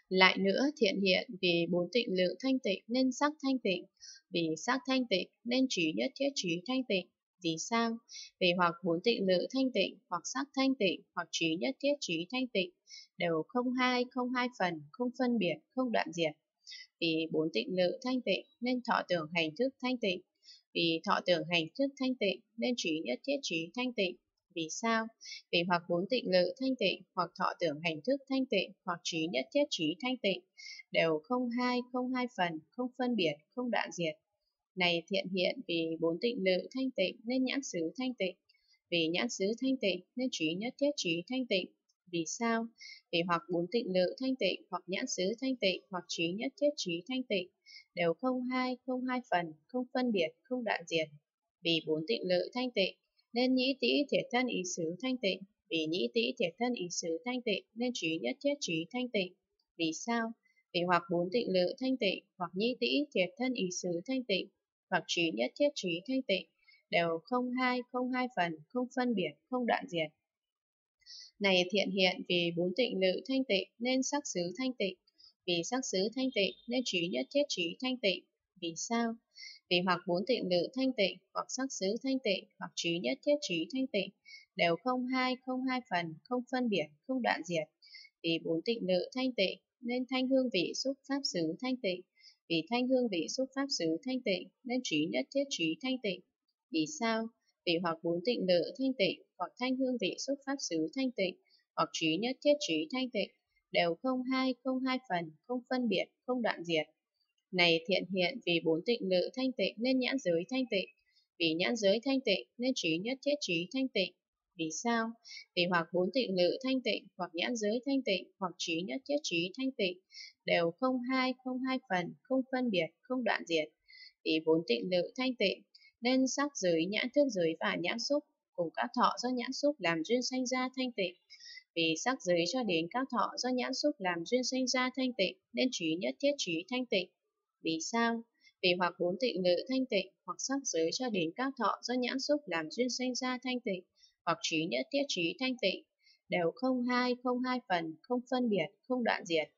Lại nữa, thiện hiện vì bốn tịnh lự thanh tịnh nên sắc thanh tịnh, vì sắc thanh tịnh nên trí nhất thiết trí thanh tịnh. Vì sao? Vì hoặc bốn tịnh lự thanh tịnh, hoặc sắc thanh tịnh, hoặc trí nhất thiết trí thanh tịnh, đều không hai phần, không phân biệt, không đoạn diệt. Vì bốn tịnh lự thanh tịnh nên thọ tưởng hành thức thanh tịnh, vì thọ tưởng hành thức thanh tịnh nên trí nhất thiết trí thanh tịnh. Vì sao? Vì hoặc bốn tịnh lự thanh tịnh, hoặc thọ tưởng hành thức thanh tịnh, hoặc trí nhất thiết trí thanh tịnh, đều không hai phần, không phân biệt, không đoạn diệt. Này thiện hiện vì bốn tịnh lự thanh tịnh nên nhãn xứ thanh tịnh, vì nhãn xứ thanh tịnh nên trí nhất thiết trí thanh tịnh. Vì sao? Vì hoặc bốn tịnh lự thanh tịnh, hoặc nhãn xứ thanh tịnh, hoặc trí nhất thiết trí thanh tịnh, đều không hai phần, không phân biệt, không đoạn diệt. Vì bốn tịnh lự thanh tịnh nên nhĩ tĩ thiệt thân ý xứ thanh tịnh, vì nhĩ tĩ thiệt thân ý xứ thanh tịnh nên trí nhất thiết trí thanh tịnh. Vì sao? Vì hoặc bốn tịnh lự thanh tịnh, hoặc nhĩ tĩ thiệt thân ý xứ thanh tịnh, hoặc trí nhất thiết trí thanh tịnh, đều không hai phần, không phân biệt, không đoạn diệt. Này thiện hiện vì bốn tịnh lự thanh tịnh nên sắc xứ thanh tịnh, vì sắc xứ thanh tịnh nên trí nhất thiết trí thanh tịnh. Vì sao? Vì hoặc bốn tịnh lự thanh tịnh, hoặc sắc xứ thanh tịnh, hoặc trí nhất thiết trí thanh tịnh, đều không hai phần, không phân biệt, không đoạn diệt. Vì bốn tịnh lự thanh tịnh nên thanh hương vị xúc pháp xứ thanh tịnh, vì thanh hương vị xúc pháp xứ thanh tịnh nên trí nhất thiết trí thanh tịnh. Vì sao? Vì hoặc bốn tịnh lự thanh tịnh, hoặc thanh hương vị xúc pháp xứ thanh tịnh, hoặc trí nhất thiết trí thanh tịnh, đều không hai phần, không phân biệt, không đoạn diệt. Này thiện hiện vì bốn tịnh lự thanh tịnh nên nhãn giới thanh tịnh, vì nhãn giới thanh tịnh nên trí nhất thiết trí thanh tịnh. Vì sao? Vì hoặc bốn tịnh lự thanh tịnh, hoặc nhãn giới thanh tịnh, hoặc trí nhất thiết trí thanh tịnh, đều không hai phần, không phân biệt, không đoạn diệt. Vì bốn tịnh lự thanh tịnh nên sắc giới, nhãn thức giới và nhãn xúc cùng các thọ do nhãn xúc làm duyên sanh ra thanh tịnh. Vì sắc giới cho đến các thọ do nhãn xúc làm duyên sanh ra thanh tịnh nên trí nhất thiết trí thanh tịnh. Vì sao? Vì hoặc bốn tịnh lự thanh tịnh, hoặc sắc giới cho đến các thọ do nhãn xúc làm duyên sanh ra thanh tịnh, hoặc trí nhất thiết trí thanh tịnh, đều không hai phần, không phân biệt, không đoạn diệt.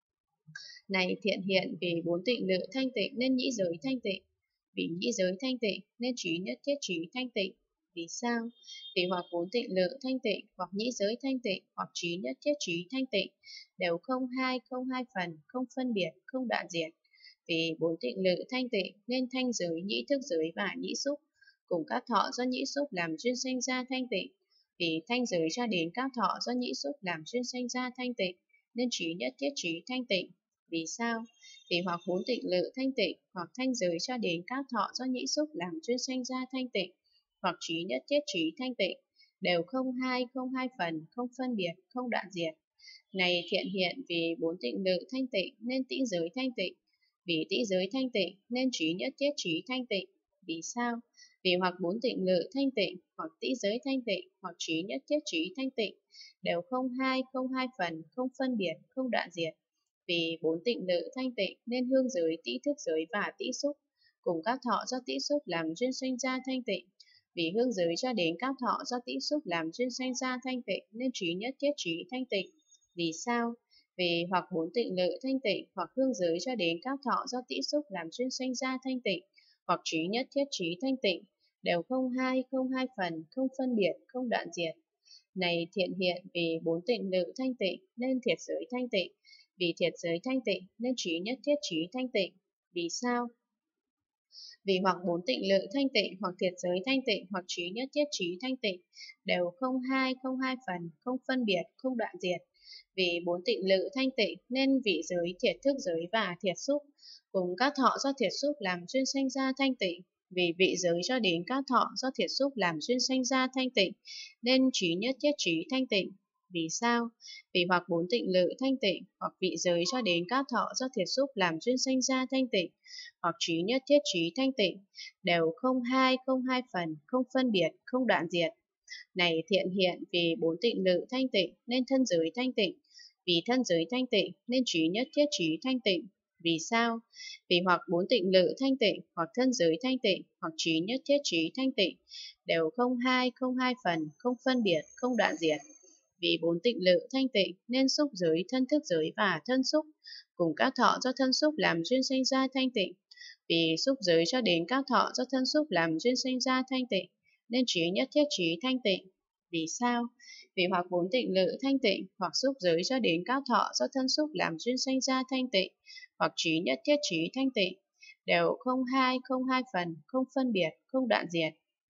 Này thiện hiện vì bốn tịnh lự thanh tịnh nên nhĩ giới thanh tịnh, vì nhĩ giới thanh tịnh nên trí nhất thiết trí thanh tịnh. Vì sao? Vì hoặc bốn tịnh lự thanh tịnh, hoặc nhĩ giới thanh tịnh, hoặc trí nhất thiết trí thanh tịnh, đều không hai phần, không phân biệt, không đoạn diệt. Vì bốn tịnh lự thanh tịnh nên thanh giới, nhĩ thức giới và nhĩ xúc cùng các thọ do nhĩ xúc làm duyên sanh ra thanh tịnh. Vì thanh giới cho đến các thọ do nhĩ xúc làm duyên sanh ra thanh tịnh nên trí nhất thiết trí thanh tịnh. Vì sao? Vì hoặc bốn tịnh lự thanh tịnh, hoặc thanh giới cho đến các thọ do nhĩ xúc làm duyên sanh ra thanh tịnh, hoặc trí nhất thiết trí thanh tịnh, đều không hai phần, không phân biệt, không đoạn diệt. Này thiện hiện vì bốn tịnh lự thanh tịnh nên tĩ giới thanh tịnh, vì tĩ giới thanh tịnh nên trí nhất thiết trí thanh tịnh. Vì sao? Vì hoặc bốn tịnh lự thanh tịnh, hoặc tĩ giới thanh tịnh, hoặc trí nhất thiết trí thanh tịnh, đều không hai phần, không phân biệt, không đoạn diệt. Vì bốn tịnh lự thanh tịnh nên hương giới, tĩ thức giới và tĩ xúc cùng các thọ do tĩ xúc làm duyên sanh ra thanh tịnh. Vì hương giới cho đến các thọ do tĩ xúc làm duyên sanh ra thanh tịnh nên trí nhất thiết trí thanh tịnh. Vì sao? Vì hoặc bốn tịnh lự thanh tịnh, hoặc hương giới cho đến các thọ do tĩ xúc làm duyên sanh ra thanh tịnh, hoặc trí nhất thiết trí thanh tịnh, đều không hai phần, không phân biệt, không đoạn diệt. Này thiện hiện vì bốn tịnh lự thanh tịnh nên thiệt giới thanh tịnh, vì thiệt giới thanh tịnh nên trí nhất thiết trí thanh tịnh. Vì sao? Vì hoặc bốn tịnh lự thanh tịnh, hoặc thiệt giới thanh tịnh, hoặc trí nhất thiết trí thanh tịnh, đều không hai phần, không phân biệt, không đoạn diệt. Vì bốn tịnh lự thanh tịnh nên vị giới, thiệt thức giới và thiệt xúc cùng các thọ do thiệt xúc làm duyên sanh ra thanh tịnh. Vì vị giới cho đến các thọ do thiệt xúc làm duyên sanh ra thanh tịnh nên trí nhất thiết trí thanh tịnh. Vì sao? Vì hoặc bốn tịnh lự thanh tịnh, hoặc vị giới cho đến các thọ do thiệt xúc làm duyên sanh ra thanh tịnh, hoặc trí nhất thiết trí thanh tịnh, đều không hai phần, không phân biệt, không đoạn diệt. Này thiện hiện vì bốn tịnh lự thanh tịnh nên thân giới thanh tịnh, vì thân giới thanh tịnh nên trí nhất thiết trí thanh tịnh. Vì sao? Vì hoặc bốn tịnh lự thanh tịnh, hoặc thân giới thanh tịnh, hoặc trí nhất thiết trí thanh tịnh, đều không hai phần, không phân biệt, không đoạn diệt. vì bốn tịnh lự thanh tịnh nên xúc giới, thân thức giới và thân xúc cùng các thọ do thân xúc làm duyên sinh ra thanh tịnh. Vì xúc giới cho đến các thọ do thân xúc làm duyên sinh ra thanh tịnh nên trí nhất thiết trí thanh tịnh. Vì sao? Vì hoặc bốn tịnh lự thanh tịnh, hoặc xúc giới cho đến các thọ do thân xúc làm duyên sinh ra thanh tịnh, hoặc trí nhất thiết trí thanh tịnh, đều không hai phần, không phân biệt, không đoạn diệt.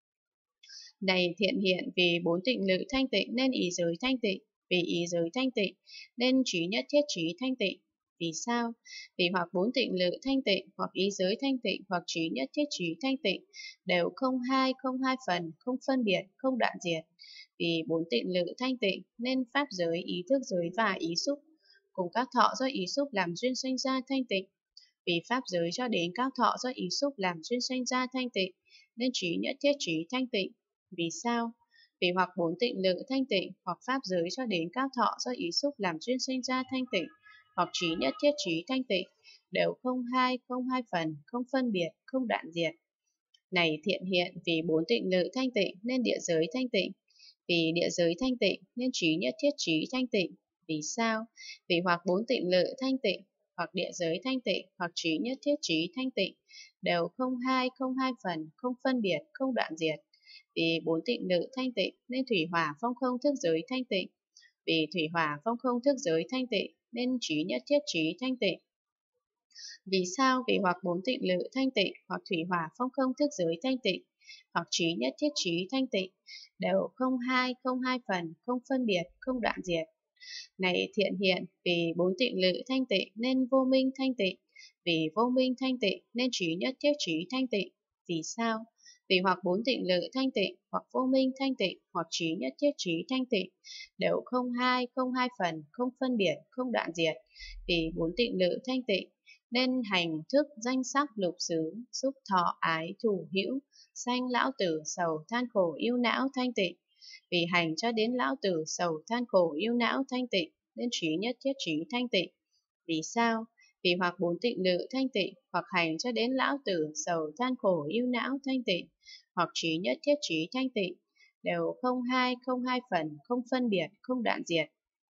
Này thiện hiện, vì bốn tịnh lự thanh tịnh nên ý giới thanh tịnh, vì ý giới thanh tịnh nên trí nhất thiết trí thanh tịnh. Vì sao? Vì hoặc bốn tịnh lự thanh tịnh, hoặc ý giới thanh tịnh, hoặc trí nhất thiết trí thanh tịnh, đều không hai phần, không phân biệt, không đoạn diệt. Vì bốn tịnh lự thanh tịnh nên pháp giới, ý thức giới và ý xúc cùng các thọ do ý xúc làm duyên sinh ra thanh tịnh. Vì pháp giới cho đến các thọ do ý xúc làm duyên sinh ra thanh tịnh nên trí nhất thiết trí thanh tịnh. Vì sao? Vì hoặc bốn tịnh lự thanh tịnh, hoặc pháp giới cho đến các thọ do ý xúc làm duyên sinh ra thanh tịnh, hoặc trí nhất thiết trí thanh tịnh, đều không hai phần, không phân biệt, không đoạn diệt. Này thiện hiện, vì bốn tịnh lự thanh tịnh nên địa giới thanh tịnh, vì địa giới thanh tịnh nên trí nhất thiết trí thanh tịnh. Vì sao? Vì hoặc bốn tịnh lự thanh tịnh, hoặc địa giới thanh tịnh, hoặc trí nhất thiết trí thanh tịnh, đều không hai phần, không phân biệt, không đoạn diệt. Vì bốn tịnh lự thanh tịnh nên thủy hỏa phong không thức giới thanh tịnh, vì thủy hỏa phong không thức giới thanh tịnh nên trí nhất thiết trí thanh tịnh. Vì sao? Vì hoặc bốn tịnh lự thanh tịnh, hoặc thủy hỏa phong không thức giới thanh tịnh, hoặc trí nhất thiết trí thanh tịnh, đều không hai phần, không phân biệt, không đoạn diệt. Này thiện hiện, vì bốn tịnh lự thanh tịnh nên vô minh thanh tịnh, vì vô minh thanh tịnh nên trí nhất thiết trí thanh tịnh. Vì sao? Vì hoặc bốn tịnh lự thanh tịnh, hoặc vô minh thanh tịnh, hoặc trí nhất thiết trí thanh tịnh, đều không hai phần, không phân biệt, không đoạn diệt. Vì bốn tịnh lự thanh tịnh nên hành thức danh sắc lục xứ, xúc thọ ái thủ hữu, sanh lão tử sầu than khổ yêu não thanh tịnh. Vì hành cho đến lão tử sầu than khổ yêu não thanh tịnh nên trí nhất thiết trí thanh tịnh. Vì sao? Vì hoặc bốn tịnh lự thanh tịnh, hoặc hành cho đến lão tử sầu than khổ yêu não thanh tịnh, hoặc trí nhất thiết trí thanh tịnh, đều không hai phần, không phân biệt, không đoạn diệt.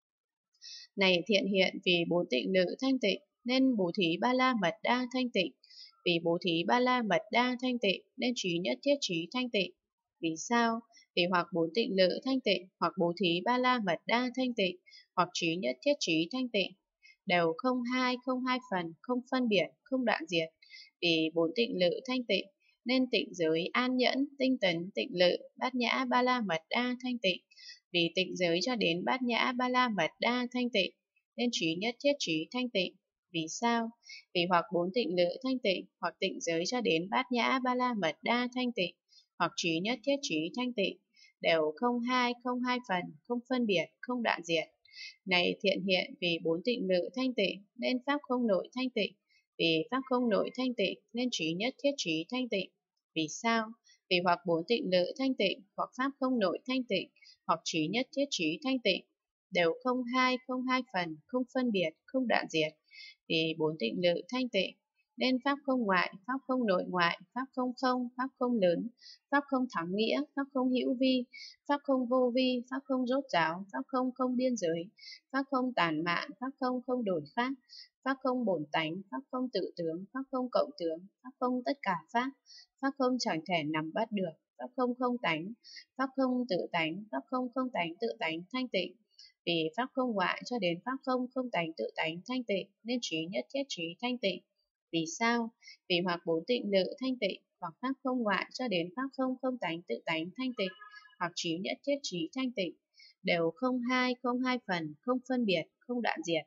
Này thiện hiện, vì bốn tịnh lự thanh tịnh nên bố thí ba la mật đa thanh tịnh, vì bố thí ba la mật đa thanh tịnh nên trí nhất thiết trí thanh tịnh. Vì sao? Vì hoặc bốn tịnh lự thanh tịnh, hoặc bố thí ba la mật đa thanh tịnh, hoặc trí nhất thiết trí thanh tịnh, đều không hai phần, không phân biệt, không đoạn diệt. Vì bốn tịnh lự thanh tịnh nên tịnh giới an nhẫn, tinh tấn, tịnh lự, bát nhã ba la mật đa thanh tịnh. Vì tịnh giới cho đến bát nhã ba la mật đa thanh tịnh nên trí nhất thiết trí thanh tịnh. Vì sao? Vì hoặc bốn tịnh lự thanh tịnh, hoặc tịnh giới cho đến bát nhã ba la mật đa thanh tịnh, hoặc trí nhất thiết trí thanh tịnh, đều không hai phần, không phân biệt, không đoạn diệt. Này thiện hiện, vì bốn tịnh lự thanh tịnh nên pháp không nội thanh tịnh, vì pháp không nội thanh tịnh nên trí nhất thiết trí thanh tịnh. Vì sao? Vì hoặc bốn tịnh lự thanh tịnh, hoặc pháp không nội thanh tịnh, hoặc trí nhất thiết trí thanh tịnh, đều không hai phần, không phân biệt, không đoạn diệt. Vì bốn tịnh lự thanh tịnh nên pháp không ngoại, pháp không nội ngoại, pháp không không, pháp không lớn, pháp không thắng nghĩa, pháp không hữu vi, pháp không vô vi, pháp không rốt ráo, pháp không không biên giới, pháp không tàn mạn, pháp không không đổi khác, pháp không bổn tánh, pháp không tự tướng, pháp không cộng tướng, pháp không tất cả pháp, pháp không chẳng thể nắm bắt được, pháp không không tánh, pháp không tự tánh, pháp không không tánh tự tánh thanh tịnh. Vì pháp không ngoại cho đến pháp không không tánh tự tánh thanh tịnh nên trí nhất thiết trí thanh tịnh. Vì sao? Vì hoặc bốn tịnh lự thanh tịnh, hoặc pháp không ngoại cho đến pháp không không tánh tự tánh thanh tịnh, hoặc trí nhất thiết trí thanh tịnh, đều không hai phần, không phân biệt, không đoạn diệt.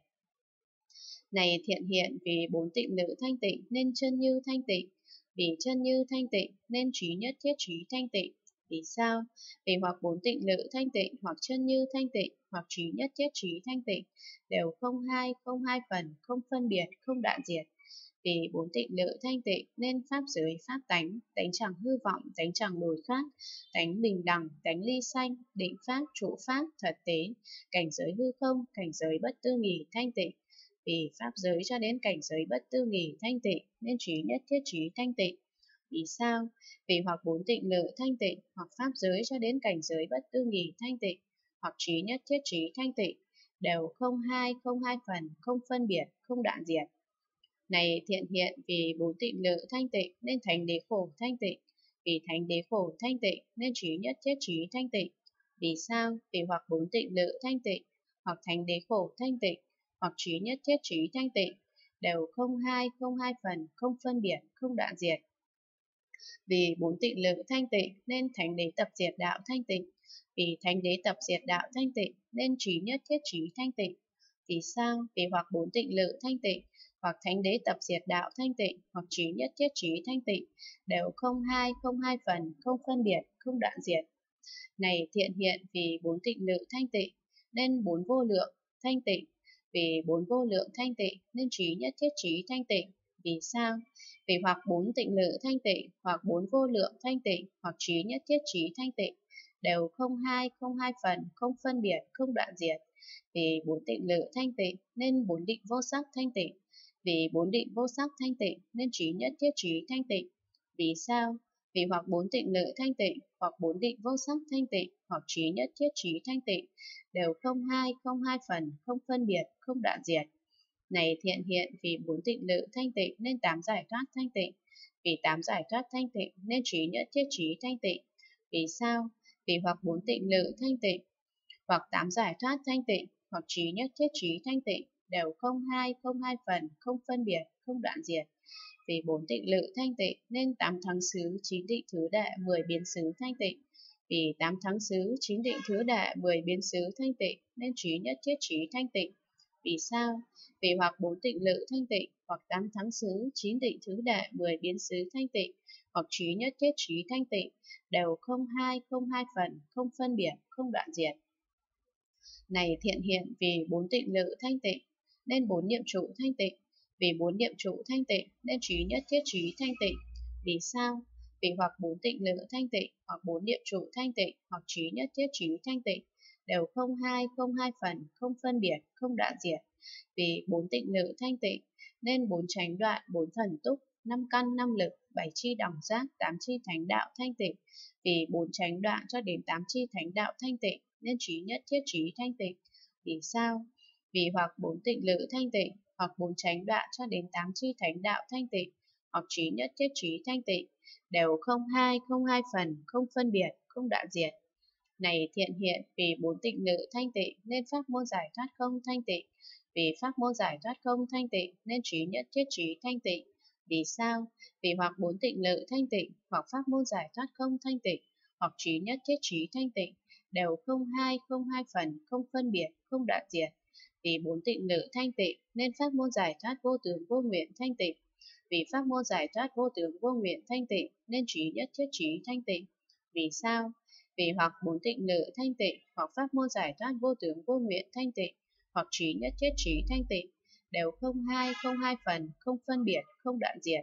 Này thiện hiện, vì bốn tịnh lự thanh tịnh nên chân như thanh tịnh, vì chân như thanh tịnh nên trí nhất thiết trí thanh tịnh. Vì sao? Vì hoặc bốn tịnh lự thanh tịnh, hoặc chân như thanh tịnh, hoặc trí nhất thiết trí thanh tịnh, đều không hai phần, không phân biệt, không đoạn diệt. Vì bốn tịnh lự thanh tịnh nên pháp giới pháp tánh, tánh chẳng hư vọng, tánh chẳng đổi khác, tánh bình đẳng, tánh ly sanh, định pháp, trụ pháp, thật tế, cảnh giới hư không, cảnh giới bất tư nghì thanh tịnh. Vì pháp giới cho đến cảnh giới bất tư nghì thanh tịnh nên trí nhất thiết trí thanh tịnh. Vì sao? Vì hoặc bốn tịnh lự thanh tịnh, hoặc pháp giới cho đến cảnh giới bất tư nghì thanh tịnh, hoặc trí nhất thiết trí thanh tịnh, đều không hai phần, không phân biệt, không đoạn diệt. Này thiện hiện, vì bốn tịnh lự thanh tịnh nên thánh đế khổ thanh tịnh, vì thánh đế khổ thanh tịnh nên trí nhất thiết trí thanh tịnh. Vì sao? Vì hoặc bốn tịnh lự thanh tịnh, hoặc thánh đế khổ thanh tịnh, hoặc trí nhất thiết trí thanh tịnh, đều không hai phần, không phân biệt, không đoạn diệt. Vì bốn tịnh lự thanh tịnh nên thánh đế tập diệt đạo thanh tịnh, vì thánh đế tập diệt đạo thanh tịnh nên trí nhất thiết trí thanh tịnh. Vì sao? Vì hoặc bốn tịnh lự thanh tịnh, hoặc thánh đế tập diệt đạo thanh tịnh, hoặc trí nhất thiết trí thanh tịnh, đều không hai phần, không phân biệt, không đoạn diệt. Này thiện hiện, vì bốn tịnh lự thanh tịnh nên bốn vô lượng thanh tịnh, vì bốn vô lượng thanh tịnh nên trí nhất thiết trí thanh tịnh. Vì sao? Vì hoặc bốn tịnh lự thanh tịnh, hoặc bốn vô lượng thanh tịnh, hoặc trí nhất thiết trí thanh tịnh, đều không hai phần, không phân biệt, không đoạn diệt. Vì bốn tịnh lự thanh tịnh nên bốn định vô sắc thanh tịnh, vì bốn định vô sắc thanh tịnh nên trí nhất thiết trí thanh tịnh. Vì sao? Vì hoặc bốn tịnh lự thanh tịnh, hoặc bốn định vô sắc thanh tịnh, hoặc trí nhất thiết trí thanh tịnh, đều không hai phần, không phân biệt, không đoạn diệt. Này thiện hiện, vì bốn tịnh lự thanh tịnh nên tám giải thoát thanh tịnh, vì tám giải thoát thanh tịnh nên trí nhất thiết trí thanh tịnh. Vì sao? Vì hoặc bốn tịnh lự thanh tịnh, hoặc tám giải thoát thanh tịnh, hoặc trí nhất thiết trí thanh tịnh, đều không hai phần, không phân biệt, không đoạn diệt. Vì bốn tịnh lự thanh tịnh nên tám thắng xứ, chín định thứ đệ, 10 biến xứ thanh tịnh, vì tám thắng xứ, chín định thứ đệ, 10 biến xứ thanh tịnh nên trí nhất thiết trí thanh tịnh. Vì sao? Vì hoặc bốn tịnh lự thanh tịnh, hoặc tám thắng xứ, chín định thứ đệ, 10 biến xứ thanh tịnh, hoặc trí nhất thiết trí thanh tịnh, đều không hai phần, không phân biệt, không đoạn diệt. Này thiện hiện, vì bốn tịnh lự thanh tịnh nên bốn niệm trụ thanh tịnh, vì bốn niệm trụ thanh tịnh nên trí nhất thiết trí thanh tịnh. Vì sao? Vì hoặc bốn tịnh lự thanh tịnh, hoặc bốn niệm trụ thanh tịnh, hoặc trí nhất thiết trí thanh tịnh, đều không hai phần, không phân biệt, không đoạn diệt. Vì bốn tịnh lự thanh tịnh nên bốn chánh đoạn, bốn thần túc, năm căn, năm lực, bảy chi đẳng giác, tám chi thánh đạo thanh tịnh, vì bốn chánh đoạn cho đến tám chi thánh đạo thanh tịnh nên trí nhất thiết trí thanh tịnh. Vì sao? Vì hoặc bốn tịnh lự thanh tịnh, hoặc bốn chánh đoạn cho đến tám chi thánh đạo thanh tịnh, hoặc trí nhất thiết trí thanh tịnh, đều không hai phần, không phân biệt, không đoạn diệt. Này thiện hiện, vì bốn tịnh lự thanh tịnh nên pháp môn giải thoát không thanh tịnh, vì pháp môn giải thoát không thanh tịnh nên trí nhất thiết trí thanh tịnh. Vì sao? Vì hoặc bốn tịnh lự thanh tịnh, hoặc pháp môn giải thoát không thanh tịnh, hoặc trí nhất thiết trí thanh tịnh, đều không hai phần, không phân biệt, không đoạn diệt. Vì bốn tịnh lự thanh tịnh nên pháp môn giải thoát vô tướng vô nguyện thanh tịnh, vì pháp môn giải thoát vô tướng vô nguyện thanh tịnh nên trí nhất thiết trí thanh tịnh. Vì sao? Vì hoặc bốn tịnh lự thanh tịnh, hoặc pháp môn giải thoát vô tướng vô nguyện thanh tịnh, hoặc trí nhất thiết trí thanh tịnh, đều không hai phần, không phân biệt, không đoạn diệt.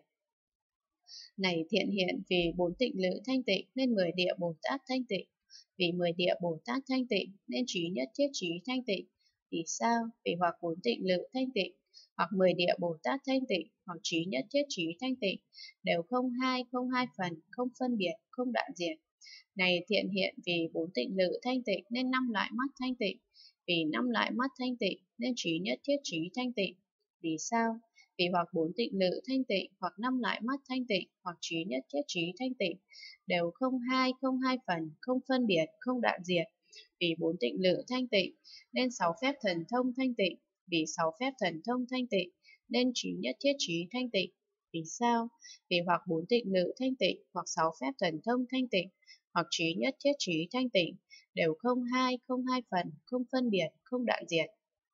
Này thiện hiện, vì bốn tịnh lự thanh tịnh nên 10 địa Bồ Tát thanh tịnh, vì 10 địa Bồ Tát thanh tịnh nên trí nhất thiết trí thanh tịnh. Vì sao? Vì hoặc bốn tịnh lự thanh tịnh, hoặc 10 địa Bồ Tát thanh tịnh, hoặc trí nhất thiết trí thanh tịnh, đều không hai phần, không phân biệt, không đoạn diệt. Này thiện hiện, vì bốn tịnh lự thanh tịnh nên 5 loại mắt thanh tịnh, vì 5 loại mắt thanh tịnh nên trí nhất thiết trí thanh tịnh. Vì sao? Vì hoặc bốn tịnh lự thanh tịnh, hoặc 5 loại mắt thanh tịnh, hoặc trí nhất thiết trí thanh tịnh, đều không hai phần, không phân biệt, không đoạn diệt. Vì bốn tịnh lự thanh tịnh nên 6 phép thần thông thanh tịnh, vì 6 phép thần thông thanh tịnh nên trí nhất thiết trí thanh tịnh. Vì sao? Vì hoặc bốn tịnh lự thanh tịnh, hoặc 6 phép thần thông thanh tịnh, hoặc trí nhất thiết trí thanh tịnh, đều không hai phần, không phân biệt, không đoạn diệt.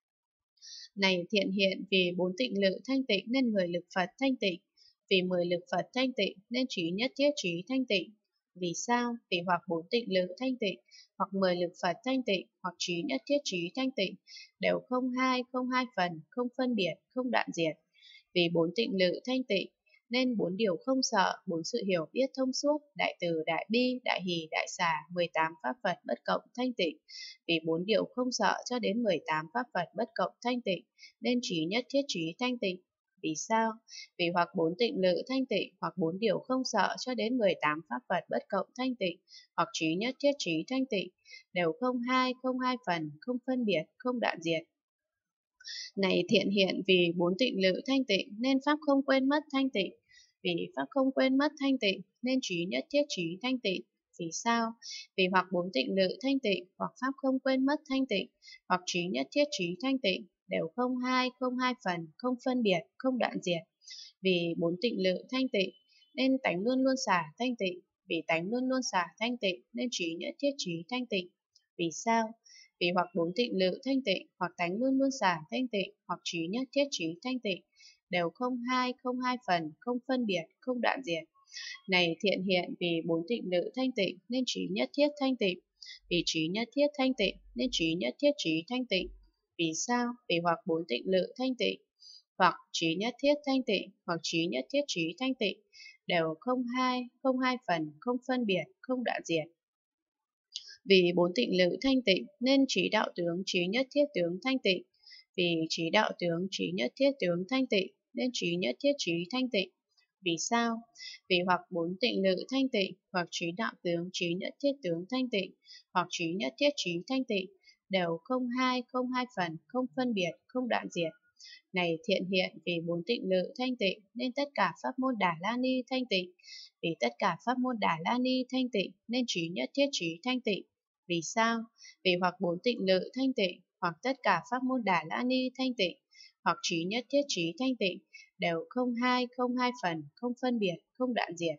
Này thiện hiện, vì bốn tịnh lự thanh tịnh nên 10 lực Phật thanh tịnh, vì 10 lực Phật thanh tịnh nên trí nhất thiết trí thanh tịnh. Vì sao? Vì hoặc bốn tịnh lự thanh tịnh, hoặc 10 lực Phật thanh tịnh, hoặc trí nhất thiết trí thanh tịnh, đều không hai phần, không phân biệt, không đoạn diệt. Vì bốn tịnh lự thanh tịnh nên 4 điều không sợ, 4 sự hiểu biết thông suốt, đại từ, đại bi, đại hỷ, đại xả, 18 pháp Phật bất cộng thanh tịnh. Vì 4 điều không sợ cho đến 18 pháp Phật bất cộng thanh tịnh nên trí nhất thiết trí thanh tịnh. Vì sao? Vì hoặc 4 tịnh lự thanh tịnh, hoặc 4 điều không sợ cho đến 18 pháp vật bất cộng thanh tịnh, hoặc trí nhất thiết trí thanh tịnh, đều không hai phần, không phân biệt, không đoạn diệt. Này thiện hiện, vì 4 tịnh lự thanh tịnh nên pháp không quên mất thanh tịnh, vì pháp không quên mất thanh tịnh nên trí nhất thiết trí thanh tịnh. Vì sao? Vì hoặc 4 tịnh lự thanh tịnh, hoặc pháp không quên mất thanh tịnh, hoặc trí nhất thiết trí thanh tịnh, đều không hai phần, không phân biệt, không đoạn diệt. Vì 4 tịnh lự thanh tịnh nên tánh luôn luôn xả thanh tịnh, vì tánh luôn luôn xả thanh tịnh nên trí nhất thiết trí thanh tịnh. Vì sao? Vì hoặc 4 tịnh lự thanh tịnh, hoặc tánh luôn luôn xả thanh tịnh, hoặc trí nhất thiết trí thanh tịnh, đều không hai phần, không phân biệt, không đoạn diệt. Này thiện hiện, vì 4 tịnh lự thanh tịnh nên trí nhất thiết thanh tịnh, vì trí nhất thiết thanh tịnh nên trí nhất thiết trí thanh tịnh. Vì sao? Vì hoặc 4 tịnh lự thanh tịnh, hoặc trí nhất thiết thanh tịnh, hoặc trí nhất thiết trí thanh tịnh, đều không hai phần, không phân biệt, không đoạn diệt. Vì 4 tịnh lự thanh tịnh nên trí đạo tướng trí nhất thiết tướng thanh tịnh, vì trí đạo tướng trí nhất thiết tướng thanh tịnh nên trí nhất thiết trí thanh tịnh. Vì sao? Vì hoặc 4 tịnh lự thanh tịnh, hoặc trí đạo tướng trí nhất thiết tướng thanh tịnh, hoặc trí nhất thiết trí thanh tịnh, đều không hai phần, không phân biệt, không đoạn diệt. Này thiện hiện, vì 4 tịnh lự thanh tịnh nên tất cả pháp môn Đà La Ni thanh tịnh, vì tất cả pháp môn Đà La Ni thanh tịnh nên trí nhất thiết trí thanh tịnh. Vì sao? Vì hoặc 4 tịnh lự thanh tịnh, hoặc tất cả pháp môn Đà La Ni thanh tịnh, hoặc trí nhất thiết trí thanh tịnh, đều không hai phần, không phân biệt, không đoạn diệt.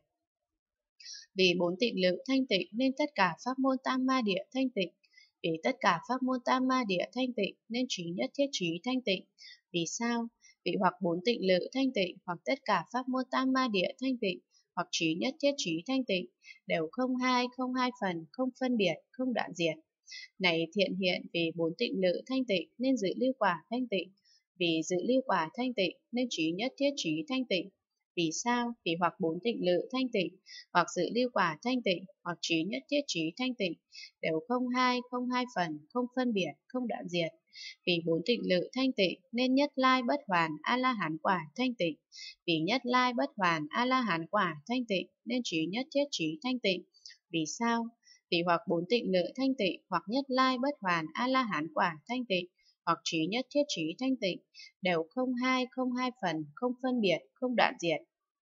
Vì 4 tịnh lự thanh tịnh nên tất cả pháp môn Tam Ma Địa thanh tịnh, vì tất cả pháp môn Tam Ma Địa thanh tịnh nên trí nhất thiết trí thanh tịnh. Vì sao? Vì hoặc 4 tịnh lự thanh tịnh, hoặc tất cả pháp môn Tam Ma Địa thanh tịnh, hoặc trí nhất thiết trí thanh tịnh, đều không hai phần, không phân biệt, không đoạn diệt. Này thiện hiện, vì 4 tịnh lự thanh tịnh nên dự lưu quả thanh tịnh, vì dự lưu quả thanh tịnh nên trí nhất thiết trí thanh tịnh. Vì sao? Vì hoặc 4 tịnh lự thanh tịnh, hoặc dự lưu quả thanh tịnh, hoặc trí nhất thiết trí thanh tịnh, đều không hai phần, không phân biệt, không đoạn diệt. Vì 4 tịnh lự thanh tịnh nên nhất lai bất hoàn a la hán quả thanh tịnh, vì nhất lai bất hoàn a la hán quả thanh tịnh nên trí nhất thiết trí thanh tịnh. Vì sao? Vì hoặc 4 tịnh lự thanh tịnh, hoặc nhất lai bất hoàn a la hán quả thanh tịnh, hoặc trí nhất thiết trí thanh tịnh, đều không hai phần, không phân biệt, không đoạn diệt.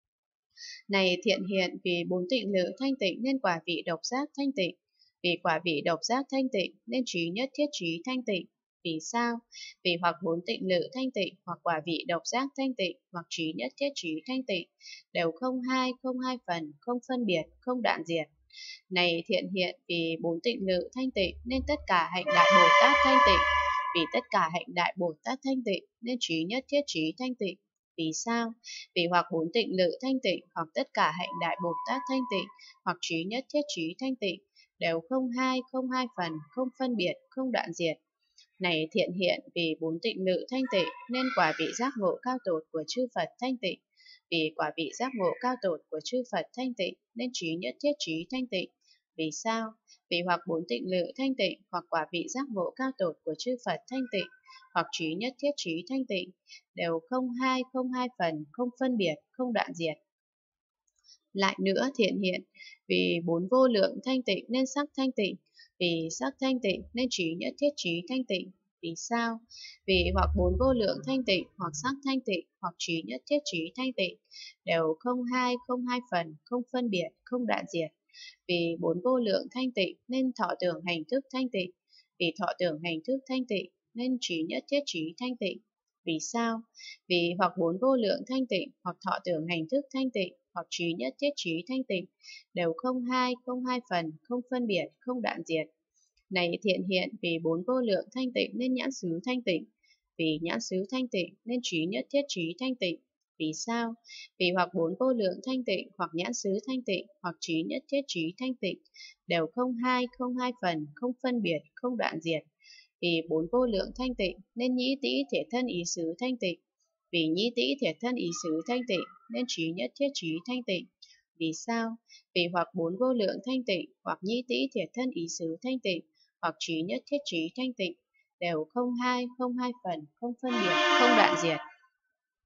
Này thiện hiện, vì 4 tịnh lự thanh tịnh nên quả vị độc giác thanh tịnh, vì quả vị độc giác thanh tịnh nên trí nhất thiết trí thanh tịnh. Vì sao? Vì hoặc 4 tịnh lự thanh tịnh, hoặc quả vị độc giác thanh tịnh, hoặc trí nhất thiết trí thanh tịnh, đều không hai phần, không phân biệt, không đoạn diệt. Này thiện hiện, vì 4 tịnh lự thanh tịnh nên tất cả hạnh đại Bồ Tát thanh tịnh, vì tất cả hạnh đại Bồ Tát thanh tịnh nên trí nhất thiết trí thanh tịnh. Vì sao? Vì hoặc 4 tịnh lự thanh tịnh, hoặc tất cả hạnh đại Bồ Tát thanh tịnh, hoặc trí nhất thiết trí thanh tịnh, đều không hai phần, không phân biệt, không đoạn diệt. Này thiện hiện, vì 4 tịnh lự thanh tịnh nên quả vị giác ngộ cao tột của chư Phật thanh tịnh, vì quả vị giác ngộ cao tột của chư Phật thanh tịnh nên trí nhất thiết trí thanh tịnh. Vì sao? Vì hoặc 4 tịnh lự thanh tịnh, hoặc quả vị giác ngộ cao tột của chư Phật thanh tịnh, hoặc trí nhất thiết trí thanh tịnh, đều không hai phần, không phân biệt, không đoạn diệt. Lại nữa thiện hiện, vì 4 vô lượng thanh tịnh nên sắc thanh tịnh, vì sắc thanh tịnh nên trí nhất thiết trí thanh tịnh. Vì sao? Vì hoặc 4 vô lượng thanh tịnh, hoặc sắc thanh tịnh, hoặc trí nhất thiết trí thanh tịnh, đều không hai phần, không phân biệt, không đoạn diệt. Vì 4 vô lượng thanh tịnh nên thọ tưởng hành thức thanh tịnh, vì thọ tưởng hành thức thanh tịnh nên trí nhất thiết trí thanh tịnh. Vì sao? Vì hoặc 4 vô lượng thanh tịnh, hoặc thọ tưởng hành thức thanh tịnh, hoặc trí nhất thiết trí thanh tịnh, đều không hai phần, không phân biệt, không đoạn diệt. Này thiện hiện, vì 4 vô lượng thanh tịnh nên nhãn xứ thanh tịnh, vì nhãn xứ thanh tịnh nên trí nhất thiết trí thanh tịnh. Vì sao? Vì hoặc 4 vô lượng thanh tịnh, hoặc nhãn xứ thanh tịnh, hoặc trí nhất thiết trí thanh tịnh, đều không hai phần, không phân biệt, không đoạn diệt. Vì 4 vô lượng thanh tịnh nên nhĩ tĩ thể thân ý xứ thanh tịnh, vì nhĩ tĩ thể thân ý xứ thanh tịnh nên trí nhất thiết trí thanh tịnh. Vì sao? Vì hoặc 4 vô lượng thanh tịnh, hoặc nhĩ tĩ thể thân ý xứ thanh tịnh, hoặc trí nhất thiết trí thanh tịnh, đều không hai phần, không phân biệt, không đoạn diệt.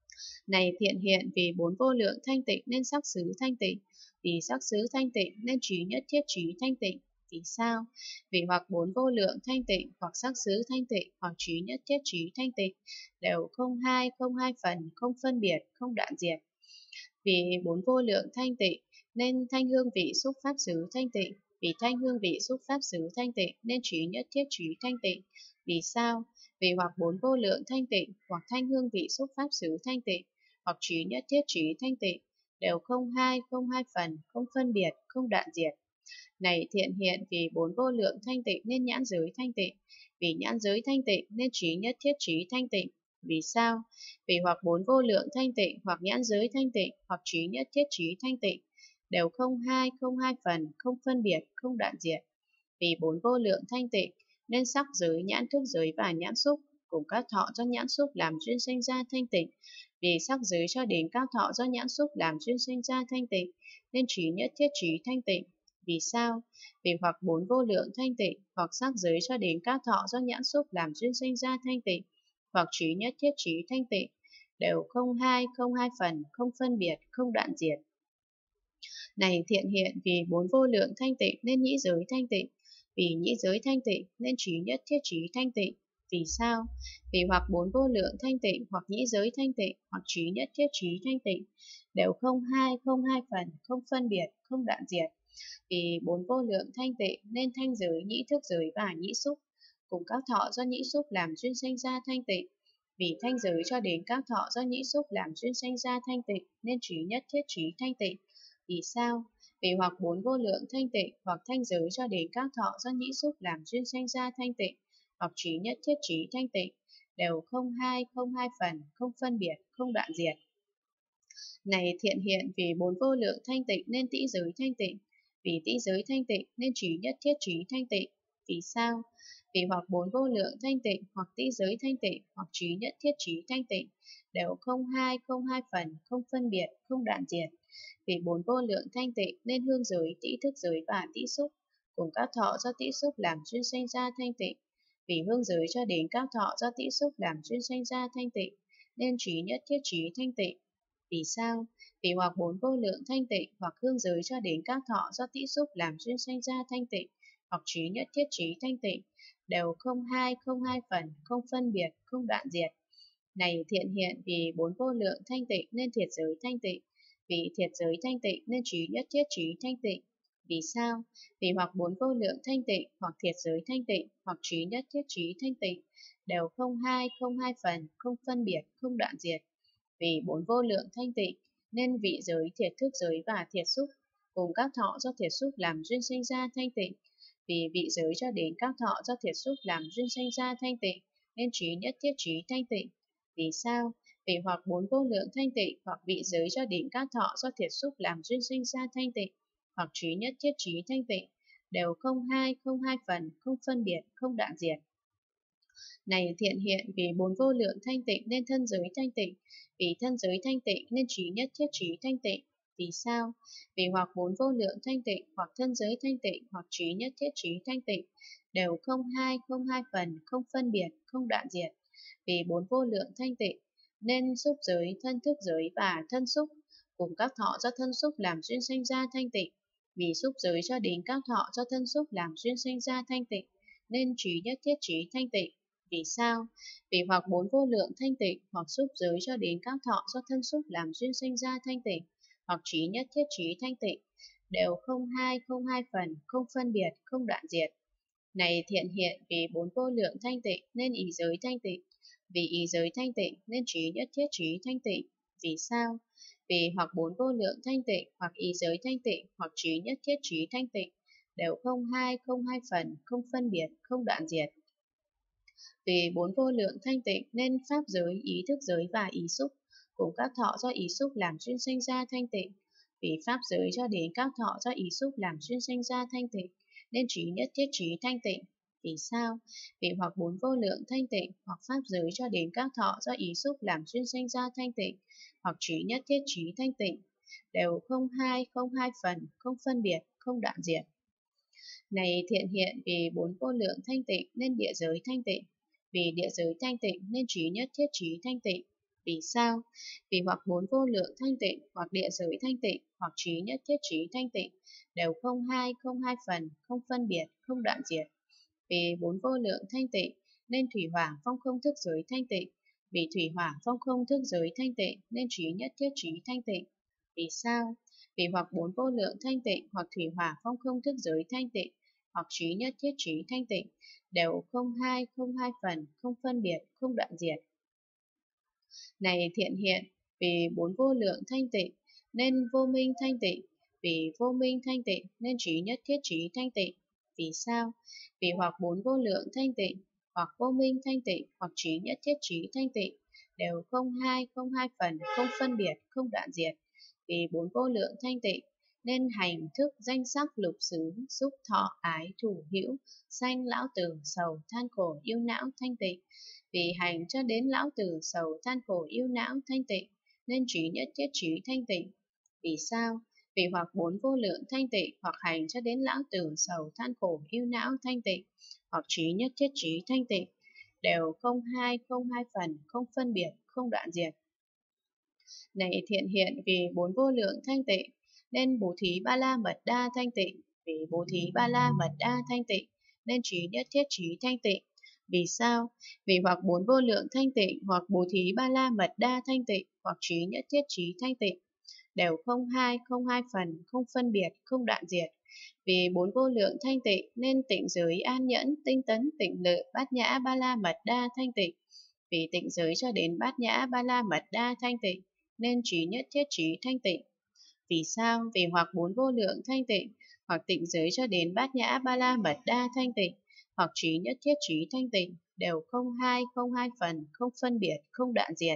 Này thiện hiện, vì bốn vô lượng thanh tịnh nên sắc xứ thanh tịnh, vì sắc xứ thanh tịnh nên trí nhất thiết trí thanh tịnh. Vì sao? Vì hoặc bốn vô lượng thanh tịnh, hoặc sắc xứ thanh tịnh, hoặc trí nhất thiết trí thanh tịnh, đều không hai phần, không phân biệt, không đoạn diệt. Vì bốn vô lượng thanh tịnh nên thanh hương vị xúc pháp xứ thanh tịnh, vì thanh hương vị xúc pháp xứ thanh tịnh nên trí nhất thiết trí thanh tịnh. Vì sao? Vì hoặc bốn vô lượng thanh tịnh, hoặc thanh hương vị xúc pháp xứ thanh tịnh, hoặc trí nhất thiết trí thanh tịnh, đều không hai phần, không phân biệt, không đoạn diệt. Này thiện hiện, vì bốn vô lượng thanh tịnh nên nhãn giới thanh tịnh, vì nhãn giới thanh tịnh nên trí nhất thiết trí thanh tịnh. Vì sao? Vì hoặc bốn vô lượng thanh tịnh, hoặc nhãn giới thanh tịnh, hoặc trí nhất thiết trí thanh tịnh, đều không hai phần, không phân biệt, không đoạn diệt. Vì bốn vô lượng thanh tịnh nên sắc giới, nhãn thức giới và nhãn xúc cùng các thọ do nhãn xúc làm duyên sinh ra thanh tịnh. Vì sắc giới cho đến các thọ do nhãn xúc làm duyên sinh ra thanh tịnh nên trí nhất thiết trí thanh tịnh. Vì sao? Vì hoặc bốn vô lượng thanh tịnh, hoặc sắc giới cho đến các thọ do nhãn xúc làm duyên sinh ra thanh tịnh, hoặc trí nhất thiết trí thanh tịnh, đều không hai phần, không phân biệt, không đoạn diệt. Này thiện hiện, vì bốn vô lượng thanh tịnh nên nhĩ giới thanh tịnh, vì nhĩ giới thanh tịnh nên trí nhất thiết trí thanh tịnh. Vì sao? Vì hoặc bốn vô lượng thanh tịnh, hoặc nhĩ giới thanh tịnh, hoặc trí nhất thiết trí thanh tịnh, đều không hai phần, không phân biệt, không đoạn diệt. Vì bốn vô lượng thanh tịnh nên thanh giới, nhĩ thức giới và nhĩ xúc cùng các thọ do nhĩ xúc làm duyên sinh ra thanh tịnh. Vì thanh giới cho đến các thọ do nhĩ xúc làm duyên sinh ra thanh tịnh nên trí nhất thiết trí thanh tịnh. Vì sao? Vì hoặc bốn vô lượng thanh tịnh, hoặc thanh giới cho đến các thọ do nhĩ xúc làm duyên sinh ra thanh tịnh, hoặc trí nhất thiết trí thanh tịnh, đều không hai phần, không phân biệt, không đoạn diệt. Này thiện hiện, vì bốn vô lượng thanh tịnh nên tĩ giới thanh tịnh, vì tĩ giới thanh tịnh nên trí nhất thiết trí thanh tịnh. Vì sao? Vì hoặc bốn vô lượng thanh tịnh, hoặc tĩ giới thanh tịnh, hoặc trí nhất thiết trí thanh tịnh, đều không hai phần, không phân biệt, không đoạn diệt. Vì bốn vô lượng thanh tịnh nên hương giới, tĩ thức giới và tĩ xúc cùng các thọ do tĩ xúc làm duyên sinh ra thanh tịnh. Vì hương giới cho đến các thọ do tĩ xúc làm duyên sinh ra thanh tịnh nên trí nhất thiết trí thanh tịnh. Vì sao? Vì hoặc bốn vô lượng thanh tịnh, hoặc hương giới cho đến các thọ do tĩ xúc làm duyên sinh ra thanh tịnh, hoặc trí nhất thiết trí thanh tịnh, đều không hai phần, không phân biệt, không đoạn diệt. Này thiện hiện, vì bốn vô lượng thanh tịnh nên thiệt giới thanh tịnh, vì thiệt giới thanh tịnh nên trí nhất thiết trí thanh tịnh. Vì sao? Vì hoặc bốn vô lượng thanh tịnh, hoặc thiệt giới thanh tịnh, hoặc trí nhất thiết trí thanh tịnh, đều không hai phần, không phân biệt, không đoạn diệt. Vì bốn vô lượng thanh tịnh nên vị giới, thiệt thức giới và thiệt xúc cùng các thọ do thiệt xúc làm duyên sinh ra thanh tịnh. Vì vị giới cho đến các thọ do thiệt xúc làm duyên sinh ra thanh tịnh nên trí nhất thiết trí thanh tịnh. Vì sao? Vì hoặc bốn vô lượng thanh tịnh, hoặc vị giới cho đến các thọ do thiệt xúc làm duyên sinh ra thanh tịnh, hoặc trí nhất thiết trí thanh tịnh, đều không hai phần, không phân biệt, không đoạn diệt. Này thiện hiện, vì bốn vô lượng thanh tịnh nên thân giới thanh tịnh, vì thân giới thanh tịnh nên trí nhất thiết trí thanh tịnh. Vì sao? Vì hoặc bốn vô lượng thanh tịnh, hoặc thân giới thanh tịnh, hoặc trí nhất thiết trí thanh tịnh, đều không hai phần, không phân biệt, không đoạn diệt. Vì bốn vô lượng thanh tịnh nên xúc giới, thân thức giới và thân xúc cùng các thọ do thân xúc làm duyên sinh ra thanh tịnh. Vì xúc giới cho đến các thọ do thân xúc làm duyên sinh ra thanh tịnh nên trí nhất thiết trí thanh tịnh. Vì sao? Vì hoặc bốn vô lượng thanh tịnh, hoặc xúc giới cho đến các thọ do thân xúc làm duyên sinh ra thanh tịnh, hoặc trí nhất thiết trí thanh tịnh, đều không hai phần, không phân biệt, không đoạn diệt. Này thiện hiện, vì bốn vô lượng thanh tịnh nên ý giới thanh tịnh, vì ý giới thanh tịnh nên trí nhất thiết trí thanh tịnh. Vì sao? Vì hoặc bốn vô lượng thanh tịnh, hoặc ý giới thanh tịnh, hoặc trí nhất thiết trí thanh tịnh, đều không hai phần, không phân biệt, không đoạn diệt. Vì bốn vô lượng thanh tịnh nên pháp giới, ý thức giới và ý xúc cùng các thọ do ý xúc làm duyên sinh ra thanh tịnh. Vì pháp giới cho đến các thọ do ý xúc làm duyên sinh ra thanh tịnh nên trí nhất thiết trí thanh tịnh. Vì sao? Vì hoặc bốn vô lượng thanh tịnh, hoặc pháp giới cho đến các thọ do ý xúc làm duyên sinh ra thanh tịnh, hoặc trí nhất thiết trí thanh tịnh, đều không hai phần, không phân biệt, không đoạn diệt. Này thiện hiện, vì bốn vô lượng thanh tịnh nên địa giới thanh tịnh, vì địa giới thanh tịnh nên trí nhất thiết trí thanh tịnh. Vì sao? Vì hoặc bốn vô lượng thanh tịnh, hoặc địa giới thanh tịnh, hoặc trí nhất thiết trí thanh tịnh, đều không hai phần, không phân biệt, không đoạn diệt. Vì bốn vô lượng thanh tịnh, nên thủy hỏa phong không thức giới thanh tịnh. Vì thủy hỏa phong không thức giới thanh tịnh, nên trí nhất thiết trí thanh tịnh. Vì sao? Vì hoặc bốn vô lượng thanh tịnh, hoặc thủy hỏa phong không thức giới thanh tịnh, hoặc trí nhất thiết trí thanh tịnh, đều không hai phần, không phân biệt, không đoạn diệt. Này thiện hiện, vì bốn vô lượng thanh tịnh, nên vô minh thanh tịnh. Vì vô minh thanh tịnh, nên trí nhất thiết trí thanh tịnh. Vì sao? Vì hoặc bốn vô lượng thanh tịnh, hoặc vô minh thanh tịnh, hoặc trí nhất thiết trí thanh tịnh, đều không hai phần, không phân biệt, không đoạn diệt. Vì bốn vô lượng thanh tịnh, nên hành thức danh sắc lục xứ, xúc thọ ái thủ hữu, sanh lão tử sầu than khổ yêu não thanh tịnh. Vì hành cho đến lão tử sầu than khổ yêu não thanh tịnh, nên trí nhất thiết trí thanh tịnh. Vì sao? Vì hoặc bốn vô lượng thanh tịnh, hoặc hành cho đến lão tử sầu than khổ yêu não thanh tịnh, hoặc trí nhất thiết trí thanh tịnh, đều không hai phần, không phân biệt, không đoạn diệt. Này thiện hiện, vì bốn vô lượng thanh tịnh, nên bố thí ba la mật đa thanh tịnh. Vì bố thí ba la mật đa thanh tịnh, nên trí nhất thiết trí thanh tịnh. Vì sao? Vì hoặc bốn vô lượng thanh tịnh, hoặc bố thí ba la mật đa thanh tịnh, hoặc trí nhất thiết trí thanh tịnh, đều không hai phần, không phân biệt, không đoạn diệt. Vì bốn vô lượng thanh tịnh, nên tịnh giới an nhẫn, tinh tấn, tịnh lự, bát nhã ba la mật đa thanh tịnh. Vì tịnh giới cho đến bát nhã ba la mật đa thanh tịnh, nên trí nhất thiết trí thanh tịnh. Vì sao? Vì hoặc bốn vô lượng thanh tịnh, hoặc tịnh giới cho đến bát nhã ba la mật đa thanh tịnh, hoặc trí nhất thiết trí thanh tịnh, đều không hai phần, không phân biệt, không đoạn diệt.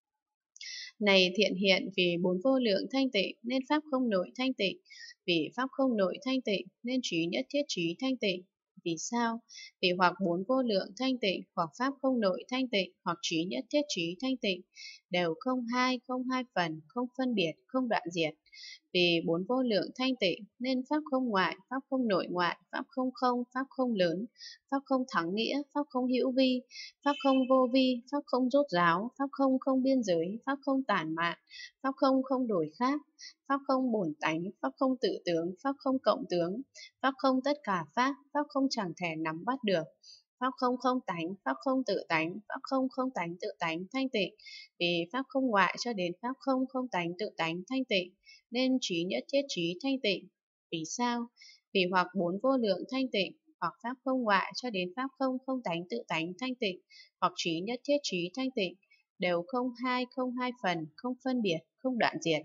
Này thiện hiện, vì bốn vô lượng thanh tịnh, nên pháp không nội thanh tịnh. Vì pháp không nội thanh tịnh, nên trí nhất thiết trí thanh tịnh. Vì sao? Vì hoặc bốn vô lượng thanh tịnh, hoặc pháp không nội thanh tịnh, hoặc trí nhất thiết trí thanh tịnh, đều không hai phần, không phân biệt, không đoạn diệt. Vì bốn vô lượng thanh tịnh, nên pháp không ngoại, pháp không nội ngoại, pháp không lớn, pháp không thắng nghĩa, pháp không hữu vi, pháp không vô vi, pháp không rốt ráo, pháp không không biên giới, pháp không tản mạn, pháp không không đổi khác, pháp không bổn tánh, pháp không tự tướng, pháp không cộng tướng, pháp không tất cả pháp không chẳng thể nắm bắt được. Pháp không không tánh, pháp không tự tánh, pháp không không tánh tự tánh thanh tịnh. Vì pháp không ngoại cho đến pháp không không tánh tự tánh thanh tịnh, nên trí nhất thiết trí thanh tịnh. Vì sao? Vì hoặc bốn vô lượng thanh tịnh, hoặc pháp không ngoại cho đến pháp không không tánh tự tánh thanh tịnh, hoặc trí nhất thiết trí thanh tịnh, đều không hai phần, không phân biệt, không đoạn diệt.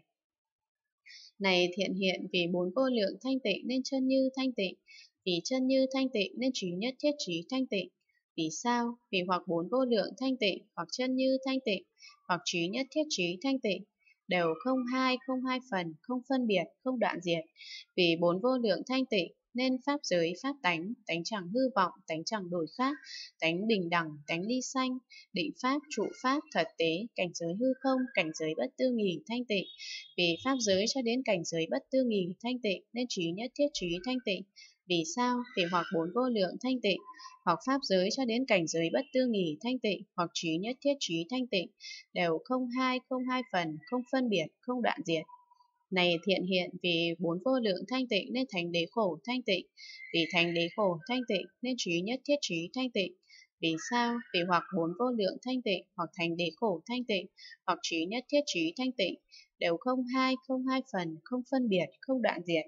Này thiện hiện, vì bốn vô lượng thanh tịnh nên chân như thanh tịnh. Vì chân như thanh tịnh nên trí nhất thiết trí thanh tịnh. Vì sao? Vì hoặc bốn vô lượng thanh tịnh, hoặc chân như thanh tịnh, hoặc trí nhất thiết trí thanh tịnh, đều không hai phần, không phân biệt, không đoạn diệt. Vì bốn vô lượng thanh tịnh, nên pháp giới, pháp tánh, tánh chẳng hư vọng, tánh chẳng đổi khác, tánh bình đẳng, tánh ly sanh, định pháp, trụ pháp, thật tế, cảnh giới hư không, cảnh giới bất tư nghì, thanh tịnh. Vì pháp giới cho đến cảnh giới bất tư nghì, thanh tịnh, nên trí nhất thiết trí thanh tịnh. Vì sao? Vì hoặc bốn vô lượng thanh tịnh, hoặc pháp giới cho đến cảnh giới bất tư nghì thanh tịnh, hoặc trí nhất thiết trí thanh tịnh, đều không hai phần, không phân biệt, không đoạn diệt. Này thiện hiện, vì bốn vô lượng thanh tịnh nên thành đế khổ thanh tịnh. Vì thành đế khổ thanh tịnh nên trí nhất thiết trí thanh tịnh. Vì sao? Vì hoặc bốn vô lượng thanh tịnh, hoặc thành đế khổ thanh tịnh, hoặc trí nhất thiết trí thanh tịnh, đều không hai phần, không phân biệt, không đoạn diệt.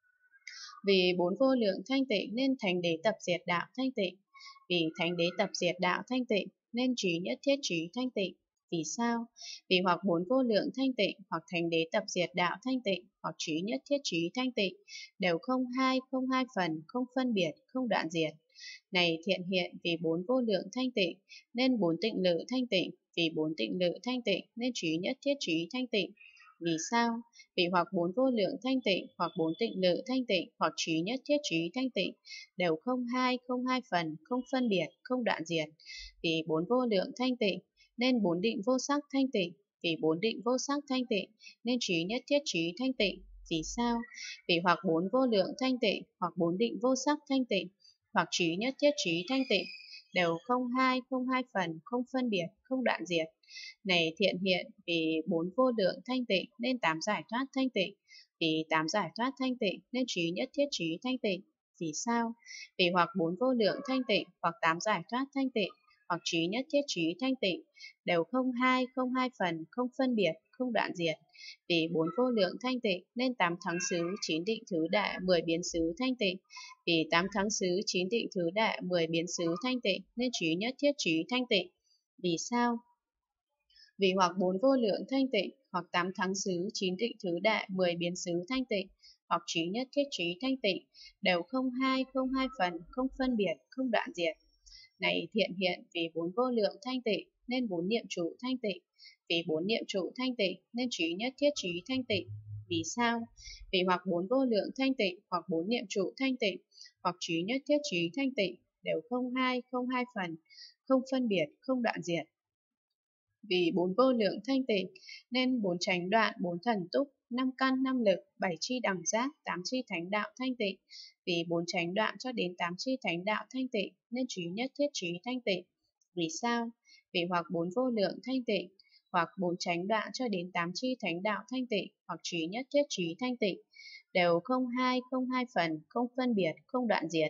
Vì bốn vô lượng thanh tịnh nên thành đế tập diệt đạo thanh tịnh. Vì thành đế tập diệt đạo thanh tịnh nên trí nhất thiết trí thanh tịnh. Vì sao? Vì hoặc bốn vô lượng thanh tịnh, hoặc thành đế tập diệt đạo thanh tịnh, hoặc trí nhất thiết trí thanh tịnh, đều không hai phần, không phân biệt, không đoạn diệt. Này thiện hiện, vì bốn vô lượng thanh tịnh, nên bốn tịnh lự thanh tịnh. Vì bốn tịnh lự thanh tịnh, nên trí nhất thiết trí thanh tịnh. Vì sao? Vì hoặc bốn vô lượng thanh tịnh, hoặc bốn tịnh lự thanh tịnh, hoặc trí nhất thiết trí thanh tịnh, đều không hai phần, không phân biệt, không đoạn diệt. Vì bốn vô lượng thanh tịnh, nên bốn định vô sắc thanh tịnh. Vì bốn định vô sắc thanh tịnh, nên trí nhất thiết trí thanh tịnh. Vì sao? Vì hoặc bốn vô lượng thanh tịnh, hoặc bốn định vô sắc thanh tịnh, hoặc trí nhất thiết trí thanh tịnh, đều không hai phần, không phân biệt, không đoạn diệt. Này thiện hiện, vì bốn vô lượng thanh tịnh nên tám giải thoát thanh tịnh. Vì tám giải thoát thanh tịnh nên trí nhất thiết trí thanh tịnh. Vì sao? Vì hoặc bốn vô lượng thanh tịnh, hoặc tám giải thoát thanh tịnh, hoặc trí nhất thiết trí thanh tịnh, đều không hai phần, không phân biệt, không đoạn diệt. Vì bốn vô lượng thanh tịnh nên tám thắng xứ, chín định thứ đệ, 10 biến xứ thanh tịnh. Vì tám thắng xứ, chín định thứ đệ, 10 biến xứ thanh tịnh nên trí nhất thiết trí thanh tịnh. Vì sao? Vì hoặc bốn vô lượng thanh tịnh, hoặc tám thắng xứ, chín định thứ đệ, 10 biến xứ thanh tịnh, hoặc trí nhất thiết trí thanh tịnh, đều không hai phần, không phân biệt, không đoạn diệt. Này thiện hiện, vì bốn vô lượng thanh tịnh nên bốn niệm trụ thanh tịnh. Vì bốn niệm trụ thanh tịnh nên trí nhất thiết trí thanh tịnh. Vì sao? Vì hoặc bốn vô lượng thanh tịnh, hoặc bốn niệm trụ thanh tịnh, hoặc trí nhất thiết trí thanh tịnh, đều không hai phần, không phân biệt, không đoạn diệt. Vì bốn vô lượng thanh tịnh nên bốn chánh đoạn, bốn thần túc, năm căn, năm lực, bảy chi đẳng giác, tám chi thánh đạo thanh tịnh. Vì bốn chánh đoạn cho đến tám chi thánh đạo thanh tịnh nên trí nhất thiết trí thanh tịnh. Vì sao? Vì hoặc bốn vô lượng thanh tịnh, hoặc bốn chánh đoạn cho đến tám chi thánh đạo thanh tịnh, hoặc trí nhất thiết trí thanh tịnh, đều không hai phần, không phân biệt, không đoạn diệt.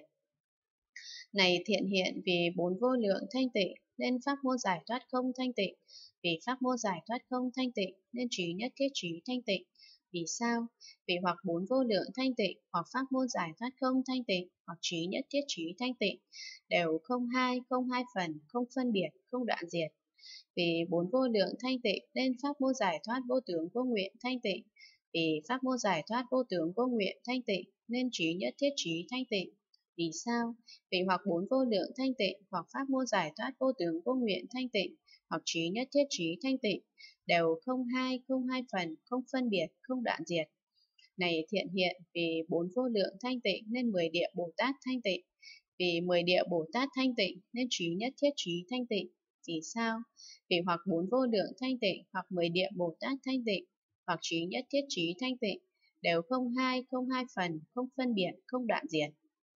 Này thiện hiện, vì bốn vô lượng thanh tịnh nên pháp môn giải thoát không thanh tịnh. Vì pháp môn giải thoát không thanh tịnh nên trí nhất thiết trí thanh tịnh. Vì sao? Vì hoặc bốn vô lượng thanh tịnh, hoặc pháp môn giải thoát không thanh tịnh, hoặc trí nhất thiết trí thanh tịnh, đều không hai phần, không phân biệt, không đoạn diệt. Vì bốn vô lượng thanh tịnh nên pháp môn giải thoát vô tướng vô nguyện thanh tịnh. Vì pháp môn giải thoát vô tướng vô nguyện thanh tịnh nên trí nhất thiết trí thanh tịnh. Vì sao? Vì hoặc bốn vô lượng thanh tịnh, hoặc pháp môn giải thoát vô tướng vô nguyện thanh tịnh, hoặc trí nhất thiết trí thanh tịnh, đều không hai phần, không phân biệt, không đoạn diệt. Này thiện hiện, vì bốn vô lượng thanh tịnh nên 10 địa Bồ Tát thanh tịnh. Vì 10 địa Bồ Tát thanh tịnh nên trí nhất thiết trí thanh tịnh. Vì sao? Vì hoặc bốn vô lượng thanh tịnh, hoặc 10 địa Bồ Tát thanh tịnh, hoặc trí nhất thiết trí thanh tịnh, đều không hai phần, không phân biệt, không đoạn diệt.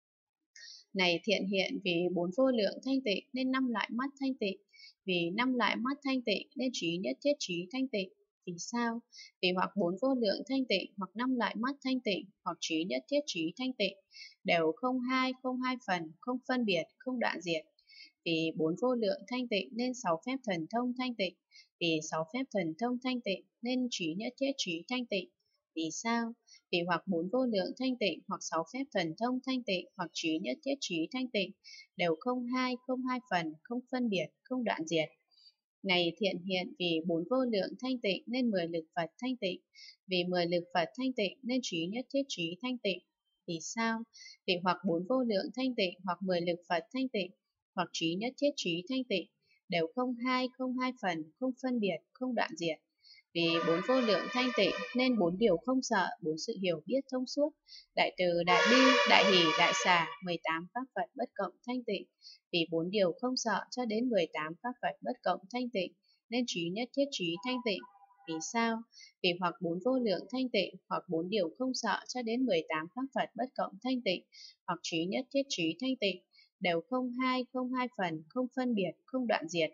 Này thiện hiện, vì bốn vô lượng thanh tịnh nên năm loại mắt thanh tịnh. Vì năm loại mắt thanh tịnh nên trí nhất thiết trí thanh tịnh. Vì sao? Vì hoặc bốn vô lượng thanh tịnh, hoặc năm loại mắt thanh tịnh, hoặc trí nhất thiết trí thanh tịnh, đều không hai phần, không phân biệt, không đoạn diệt. Vì bốn vô lượng thanh tịnh nên 6 phép thần thông thanh tịnh. Vì 6 phép thần thông thanh tịnh nên trí nhất thiết trí thanh tịnh. Vì sao? Vì hoặc bốn vô lượng thanh tịnh, hoặc 6 phép thần thông thanh tịnh, hoặc trí nhất thiết trí thanh tịnh, đều không hai phần, không phân biệt, không đoạn diệt. Này thiện hiện, vì bốn vô lượng thanh tịnh nên 10 lực Phật thanh tịnh. Vì 10 lực Phật thanh tịnh nên trí nhất thiết trí thanh tịnh. Vì sao? Vì hoặc bốn vô lượng thanh tịnh, hoặc 10 lực Phật thanh tịnh, hoặc trí nhất thiết trí thanh tịnh, đều không hai phần, không phân biệt, không đoạn diệt. Vì bốn vô lượng thanh tịnh nên 4 điều không sợ, 4 sự hiểu biết thông suốt, đại từ, đại bi, đại hỷ, đại xả, 18 pháp Phật bất cộng thanh tịnh. Vì 4 điều không sợ cho đến 18 pháp Phật bất cộng thanh tịnh nên trí nhất thiết trí thanh tịnh. Vì sao? Vì hoặc bốn vô lượng thanh tịnh, hoặc 4 điều không sợ cho đến 18 pháp Phật bất cộng thanh tịnh, hoặc trí nhất thiết trí thanh tịnh, đều không hai phần, không phân biệt, không đoạn diệt.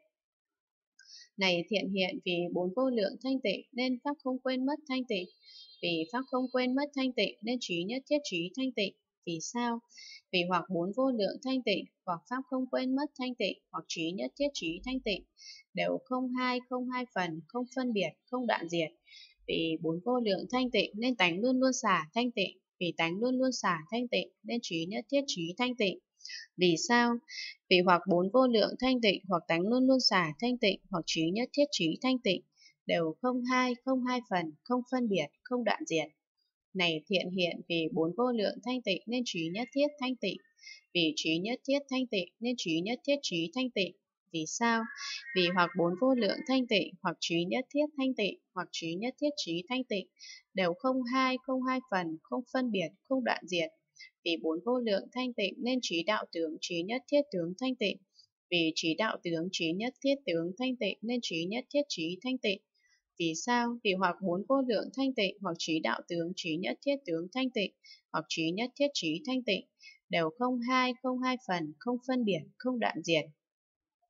Này thiện hiện, vì bốn vô lượng thanh tịnh nên pháp không quên mất thanh tịnh. Vì pháp không quên mất thanh tịnh nên trí nhất thiết trí thanh tịnh. Vì sao? Vì hoặc bốn vô lượng thanh tịnh, hoặc pháp không quên mất thanh tịnh, hoặc trí nhất thiết trí thanh tịnh, đều không hai phần, không phân biệt, không đoạn diệt. Vì bốn vô lượng thanh tịnh nên tánh luôn luôn xả thanh tịnh. Vì tánh luôn luôn xả thanh tịnh nên trí nhất thiết trí thanh tịnh. Vì sao? Vì hoặc bốn vô lượng thanh tịnh, hoặc tánh luôn luôn xả thanh tịnh, hoặc trí nhất thiết trí thanh tịnh, đều không hai phần, không phân biệt, không đoạn diệt. Này thiện hiện, vì bốn vô lượng thanh tịnh nên trí nhất thiết thanh tịnh. Vì trí nhất thiết thanh tịnh nên trí nhất thiết trí thanh tịnh. Vì sao? Vì hoặc bốn vô lượng thanh tịnh, hoặc trí nhất thiết thanh tịnh, hoặc trí nhất thiết trí thanh tịnh, đều không hai phần, không phân biệt, không đoạn diệt. Vì bốn vô lượng thanh tịnh nên trí đạo tướng, trí nhất thiết tướng thanh tịnh. Vì trí đạo tướng, trí nhất thiết tướng thanh tịnh nên trí nhất thiết trí thanh tịnh. Vì sao? Vì hoặc bốn vô lượng thanh tịnh, hoặc trí đạo tướng, trí nhất thiết tướng thanh tịnh, hoặc trí nhất thiết trí thanh tịnh, đều không hai phần, không phân biệt, không đoạn diệt.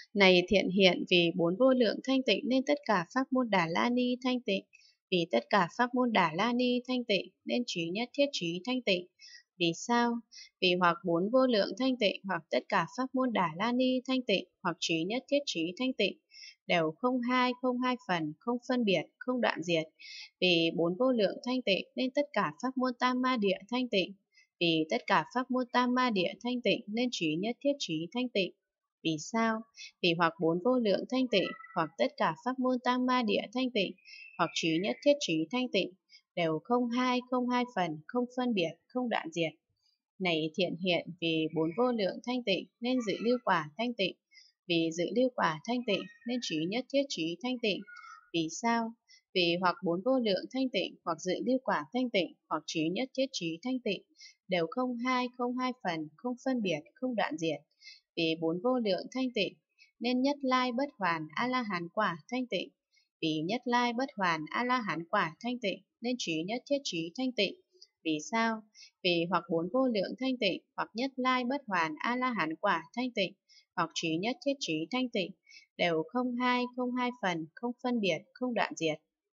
Này thiện hiện, vì bốn vô lượng thanh tịnh nên tất cả pháp môn Đà La Ni thanh tịnh. Vì tất cả pháp môn Đà La Ni thanh tịnh nên trí nhất thiết trí thanh tịnh. Vì sao? Vì hoặc bốn vô lượng thanh tịnh, hoặc tất cả pháp môn Đà La Ni thanh tịnh, hoặc trí nhất thiết trí thanh tịnh, đều không hai phần, không phân biệt, không đoạn diệt. Vì bốn vô lượng thanh tịnh nên tất cả pháp môn Tam Ma Địa thanh tịnh. Vì tất cả pháp môn Tam Ma Địa thanh tịnh nên trí nhất thiết trí thanh tịnh. Vì sao? Vì hoặc bốn vô lượng thanh tịnh, hoặc tất cả pháp môn Tam Ma Địa thanh tịnh, hoặc trí nhất thiết trí thanh tịnh, đều không hai phần, không phân biệt, không đoạn diệt. Này thiện hiện, vì bốn vô lượng thanh tịnh nên dự lưu quả thanh tịnh. Vì dự lưu quả thanh tịnh nên trí nhất thiết trí thanh tịnh. Vì sao? Vì hoặc bốn vô lượng thanh tịnh, hoặc dự lưu quả thanh tịnh, hoặc trí nhất thiết trí thanh tịnh, đều không hai phần, không phân biệt, không đoạn diệt. Vì bốn vô lượng thanh tịnh nên nhất lai bất hoàn a la hán quả thanh tịnh. Vì nhất lai bất hoàn a la hán quả thanh tịnh nên trí nhất thiết trí thanh tịnh. Vì sao? Vì hoặc bốn vô lượng thanh tịnh, hoặc nhất lai bất hoàn a la hán quả thanh tịnh, hoặc trí nhất thiết trí thanh tịnh, đều không hai phần, không phân biệt, không đoạn diệt.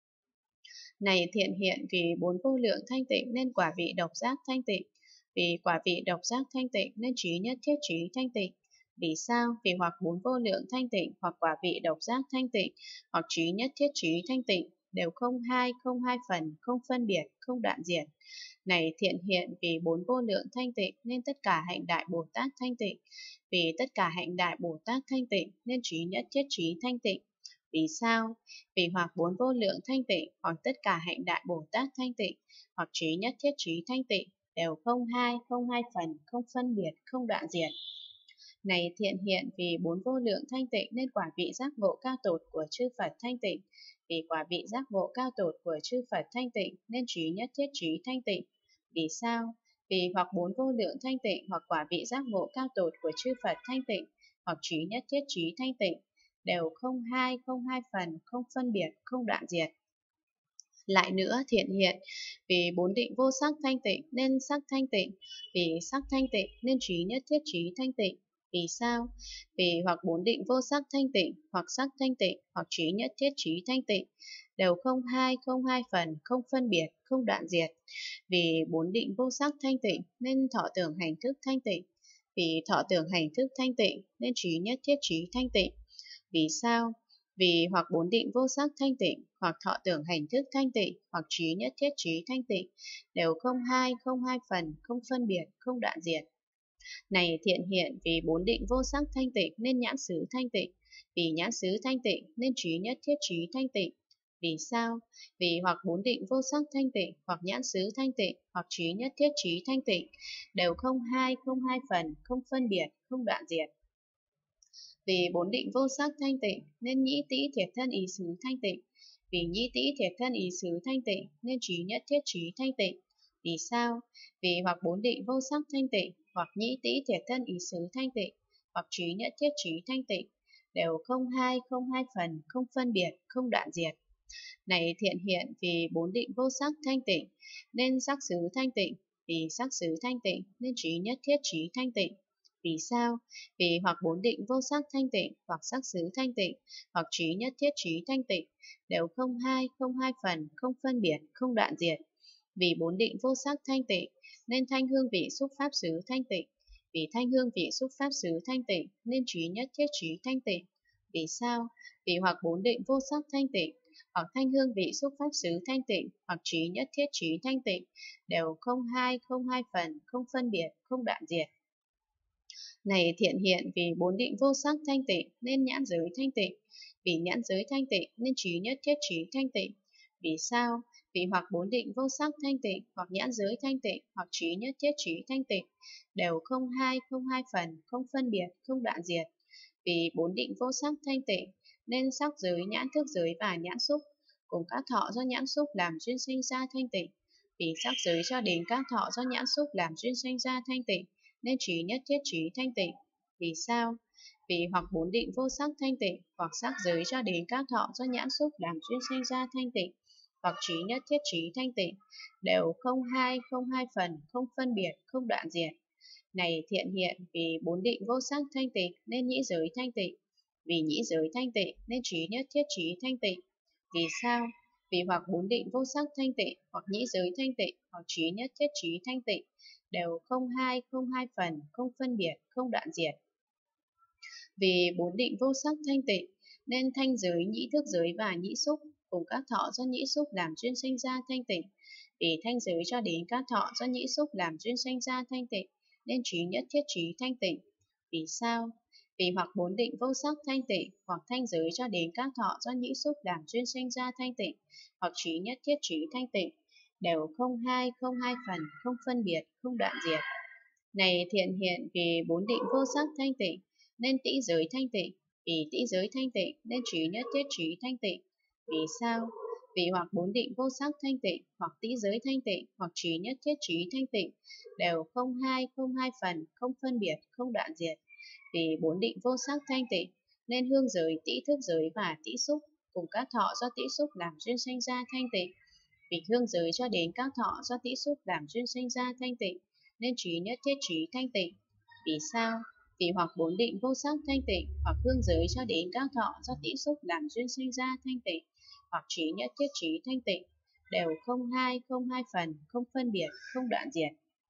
Này thiện hiện, vì bốn vô lượng thanh tịnh nên quả vị độc giác thanh tịnh. Vì quả vị độc giác thanh tịnh nên trí nhất thiết trí thanh tịnh. Vì sao? Vì hoặc bốn vô lượng thanh tịnh, hoặc quả vị độc giác thanh tịnh, hoặc trí nhất thiết trí thanh tịnh, đều không hai phần, không phân biệt, không đoạn diệt. Này thiện hiện, vì bốn vô lượng thanh tịnh nên tất cả hạnh đại Bồ Tát thanh tịnh. Vì tất cả hạnh đại Bồ Tát thanh tịnh nên trí nhất thiết trí thanh tịnh. Vì sao? Vì hoặc bốn vô lượng thanh tịnh, hoặc tất cả hạnh đại Bồ Tát thanh tịnh, hoặc trí nhất thiết trí thanh tịnh, đều không hai phần, không phân biệt, không đoạn diệt. Này thiện hiện, vì bốn vô lượng thanh tịnh nên quả vị giác ngộ cao tột của chư Phật thanh tịnh. Vì quả vị giác ngộ cao tột của chư Phật thanh tịnh nên trí nhất thiết trí thanh tịnh. Vì sao? Vì hoặc bốn vô lượng thanh tịnh, hoặc quả vị giác ngộ cao tột của chư Phật thanh tịnh, hoặc trí nhất thiết trí thanh tịnh, đều không hai phần, không phân biệt, không đoạn diệt. Lại nữa thiện hiện, vì bốn định vô sắc thanh tịnh nên sắc thanh tịnh. Vì sắc thanh tịnh nên trí nhất thiết trí thanh tịnh. Vì sao? Vì hoặc bốn định vô sắc thanh tịnh, hoặc sắc thanh tịnh, hoặc trí nhất thiết trí thanh tịnh, đều không hai phần, không phân biệt, không đoạn diệt. Vì bốn định vô sắc thanh tịnh nên thọ tưởng hành thức thanh tịnh. Vì thọ tưởng hành thức thanh tịnh nên trí nhất thiết trí thanh tịnh. Vì sao? Vì hoặc bốn định vô sắc thanh tịnh, hoặc thọ tưởng hành thức thanh tịnh, hoặc trí nhất thiết trí thanh tịnh, đều không hai phần, không phân biệt, không đoạn diệt. Này thiện hiện, vì bốn định vô sắc thanh tịnh nên nhãn xứ thanh tịnh. Vì nhãn xứ thanh tịnh nên trí nhất thiết trí thanh tịnh. Vì sao? Vì hoặc bốn định vô sắc thanh tịnh, hoặc nhãn xứ thanh tịnh, hoặc trí nhất thiết trí thanh tịnh, đều không hai phần, không phân biệt, không đoạn diệt. Vì bốn định vô sắc thanh tịnh nên nhĩ tĩ thiệt thân ý xứ thanh tịnh. Vì nhĩ tĩ thiệt thân ý xứ thanh tịnh nên trí nhất thiết trí thanh tịnh. Vì sao? Vì hoặc bốn định vô sắc thanh tịnh, hoặc nhĩ tĩ thiệt thân ý xứ thanh tịnh, hoặc trí nhất thiết trí thanh tịnh, đều không hai phần, không phân biệt, không đoạn diệt. Này thiện hiện, vì bốn định vô sắc thanh tịnh nên sắc xứ thanh tịnh. Vì sắc xứ thanh tịnh nên trí nhất thiết trí thanh tịnh. Vì sao? Vì hoặc bốn định vô sắc thanh tịnh, hoặc sắc xứ thanh tịnh, hoặc trí nhất thiết trí thanh tịnh, đều không hai phần, không phân biệt, không đoạn diệt. Vì bốn định vô sắc thanh tịnh nên thanh hương vị xúc pháp xứ thanh tịnh. Vì thanh hương vị xúc pháp xứ thanh tịnh nên trí nhất thiết trí thanh tịnh. Vì sao? Vì hoặc bốn định vô sắc thanh tịnh, hoặc thanh hương vị xúc pháp xứ thanh tịnh, hoặc trí nhất thiết trí thanh tịnh, đều không hai phần, không phân biệt, không đoạn diệt. Này thiện hiện, vì bốn định vô sắc thanh tịnh nên nhãn giới thanh tịnh. Vì nhãn giới thanh tịnh nên trí nhất thiết trí thanh tịnh. Vì sao? Vì hoặc bốn định vô sắc thanh tịnh, hoặc nhãn giới thanh tịnh, hoặc trí nhất thiết trí thanh tịnh, đều không hai phần, không phân biệt, không đoạn diệt. Vì bốn định vô sắc thanh tịnh nên sắc giới, nhãn thức giới và nhãn xúc cùng các thọ do nhãn xúc làm duyên sinh ra thanh tịnh. Vì sắc giới cho đến các thọ do nhãn xúc làm duyên sinh ra thanh tịnh nên trí nhất thiết trí thanh tịnh. Vì sao? Vì hoặc bốn định vô sắc thanh tịnh, hoặc sắc giới cho đến các thọ do nhãn xúc làm duyên sinh ra thanh tịnh, hoặc trí nhất thiết trí thanh tịnh, đều không hai phần, không phân biệt, không đoạn diệt. Này thiện hiện, vì bốn định vô sắc thanh tịnh nên nhĩ giới thanh tịnh. Vì nhĩ giới thanh tịnh nên trí nhất thiết trí thanh tịnh. Vì sao? Vì hoặc bốn định vô sắc thanh tịnh, hoặc nhĩ giới thanh tịnh, hoặc trí nhất thiết trí thanh tịnh đều không hai phần, không phân biệt, không đoạn diệt. Vì bốn định vô sắc thanh tịnh nên thanh giới, nhĩ thức giới và nhĩ xúc cùng các thọ do nhĩ xúc làm duyên sanh ra thanh tịnh. Vì thanh giới cho đến các thọ do nhĩ xúc làm duyên sanh ra thanh tịnh nên trí nhất thiết trí thanh tịnh. Vì sao? Vì hoặc bốn định vô sắc thanh tịnh, hoặc thanh giới cho đến các thọ do nhĩ xúc làm duyên sanh ra thanh tịnh, hoặc trí nhất thiết trí thanh tịnh đều không hai phần, không phân biệt, không đoạn diệt. Này thiện hiện, vì bốn định vô sắc thanh tịnh nên tĩ giới thanh tịnh, vì tĩ giới thanh tịnh nên trí nhất thiết trí thanh tịnh. Vì sao? Vì hoặc bốn định vô sắc thanh tịnh, hoặc tĩ giới thanh tịnh, hoặc trí nhất thiết trí thanh tịnh đều không hai phần, không phân biệt, không đoạn diệt. Vì bốn định vô sắc thanh tịnh nên hương giới, tĩ thức giới và tĩ xúc cùng các thọ do tĩ xúc làm duyên sanh ra thanh tịnh. Vì hương giới cho đến các thọ do tĩ xúc làm duyên sanh ra thanh tịnh nên trí nhất thiết trí thanh tịnh. Vì sao? Vì hoặc bốn định vô sắc thanh tịnh, hoặc hương giới cho đến các thọ do tĩ xúc làm duyên sanh ra thanh tịnh, hoặc trí nhất thiết trí thanh tịnh đều không hai phần, không phân biệt, không đoạn diệt.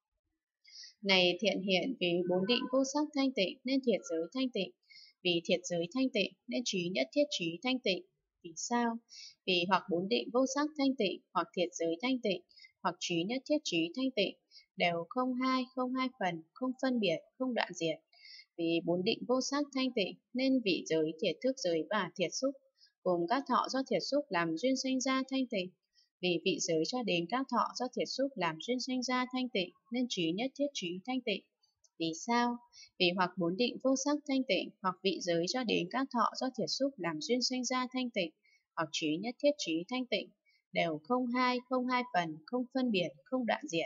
Này thiện hiện, vì bốn định vô sắc thanh tịnh nên thiệt giới thanh tịnh, vì thiệt giới thanh tịnh nên trí nhất thiết trí thanh tịnh. Vì sao? Vì hoặc bốn định vô sắc thanh tịnh, hoặc thiệt giới thanh tịnh, hoặc trí nhất thiết trí thanh tịnh đều không hai phần, không phân biệt, không đoạn diệt. Vì bốn định vô sắc thanh tịnh nên vị giới, thiệt thức giới và thiệt xúc cùng các thọ do thiệt xúc làm duyên sanh ra thanh tịnh. Vì vị giới cho đến các thọ do thiệt xúc làm duyên sanh ra thanh tịnh nên trí nhất thiết trí thanh tịnh. Vì sao? Vì hoặc bốn định vô sắc thanh tịnh, hoặc vị giới cho đến các thọ do thiệt xúc làm duyên sanh ra thanh tịnh, hoặc trí nhất thiết trí thanh tịnh đều không hai phần, không phân biệt, không đoạn diệt.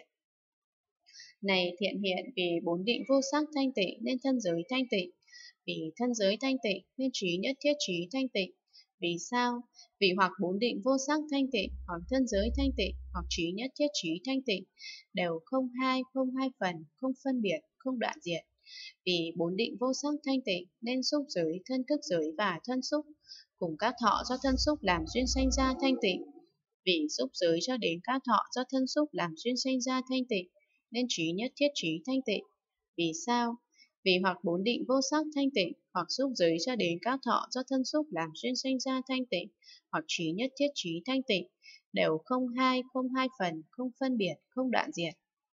Này thiện hiện, vì bốn định vô sắc thanh tịnh nên thân giới thanh tịnh, vì thân giới thanh tịnh nên trí nhất thiết trí thanh tịnh. Vì sao? Vì hoặc bốn định vô sắc thanh tịnh, hoặc thân giới thanh tịnh, hoặc trí nhất thiết trí thanh tịnh đều không hai phần, không phân biệt, không đoạn diệt. Vì bốn định vô sắc thanh tịnh nên xúc giới, thân thức giới và thân xúc cùng các thọ do thân xúc làm duyên sanh ra thanh tịnh. Vì xúc giới cho đến các thọ do thân xúc làm duyên sanh ra thanh tịnh nên trí nhất thiết trí thanh tịnh. Vì sao? Vì hoặc bốn định vô sắc thanh tịnh, hoặc xúc giới cho đến các thọ do thân xúc làm duyên sanh ra thanh tịnh, hoặc trí nhất thiết trí thanh tịnh đều không hai phần, không phân biệt, không đoạn diệt.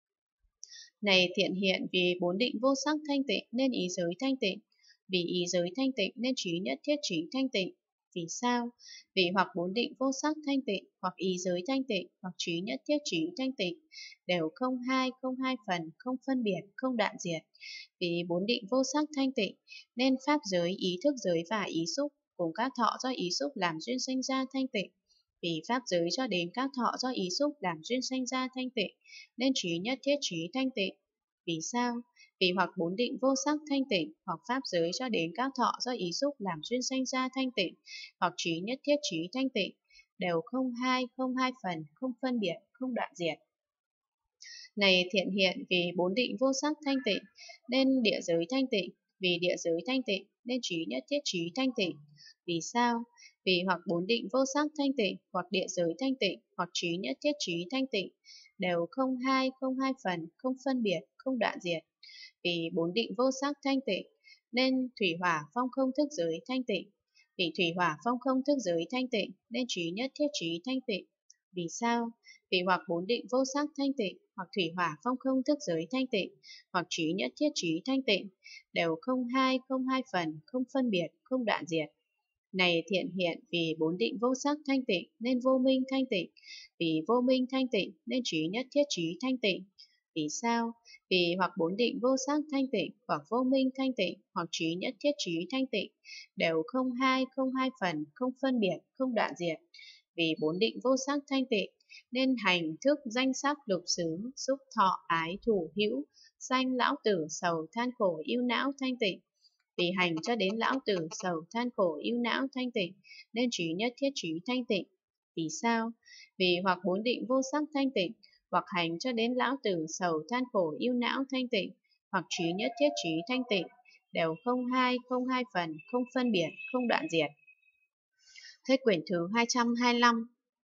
Này thiện hiện, vì bốn định vô sắc thanh tịnh nên ý giới thanh tịnh, vì ý giới thanh tịnh nên trí nhất thiết trí thanh tịnh. Vì sao? Vì hoặc bốn định vô sắc thanh tịnh, hoặc ý giới thanh tịnh, hoặc trí nhất thiết trí thanh tịnh đều không hai phần, không phân biệt, không đoạn diệt. Vì bốn định vô sắc thanh tịnh nên pháp giới, ý thức giới và ý xúc cùng các thọ do ý xúc làm duyên sanh ra thanh tịnh. Vì pháp giới cho đến các thọ do ý xúc làm duyên sanh ra thanh tịnh nên trí nhất thiết trí thanh tịnh. Vì sao? Vì hoặc bốn định vô sắc thanh tịnh, hoặc pháp giới cho đến các thọ do ý xúc làm duyên sanh ra thanh tịnh, hoặc trí nhất thiết trí thanh tịnh đều không hai phần, không phân biệt, không đoạn diệt. Này thiện hiện, vì bốn định vô sắc thanh tịnh nên địa giới thanh tịnh, vì địa giới thanh tịnh nên trí nhất thiết trí thanh tịnh. Vì sao? Vì hoặc bốn định vô sắc thanh tịnh, hoặc địa giới thanh tịnh, hoặc trí nhất thiết trí thanh tịnh đều không hai phần, không phân biệt, không đoạn diệt. Vì bốn định vô sắc thanh tịnh nên thủy hỏa phong không thức giới thanh tịnh, vì thủy hỏa phong không thức giới thanh tịnh nên trí nhất thiết trí thanh tịnh. Vì sao? Vì hoặc bốn định vô sắc thanh tịnh, hoặc thủy hỏa phong không thức giới thanh tịnh, hoặc trí nhất thiết trí thanh tịnh đều không hai phần, không phân biệt, không đoạn diệt. Này thiện hiện, vì bốn định vô sắc thanh tịnh nên vô minh thanh tịnh, vì vô minh thanh tịnh nên trí nhất thiết trí thanh tịnh. Vì sao? Vì hoặc bốn định vô sắc thanh tịnh, hoặc vô minh thanh tịnh, hoặc trí nhất thiết trí thanh tịnh đều không hai phần, không phân biệt, không đoạn diệt. Vì bốn định vô sắc thanh tịnh nên hành thức danh sắc lục xứ, xúc thọ ái thủ hữu, sanh lão tử sầu than khổ ưu não thanh tịnh. Vì hành cho đến lão tử sầu than khổ ưu não thanh tịnh nên trí nhất thiết trí thanh tịnh. Vì sao? Vì hoặc bốn định vô sắc thanh tịnh, hoặc hành cho đến lão tử sầu than khổ ưu não thanh tịnh, hoặc trí nhất thiết trí thanh tịnh đều không hai phần, không phân biệt, không đoạn diệt. Hết quyển thứ 225.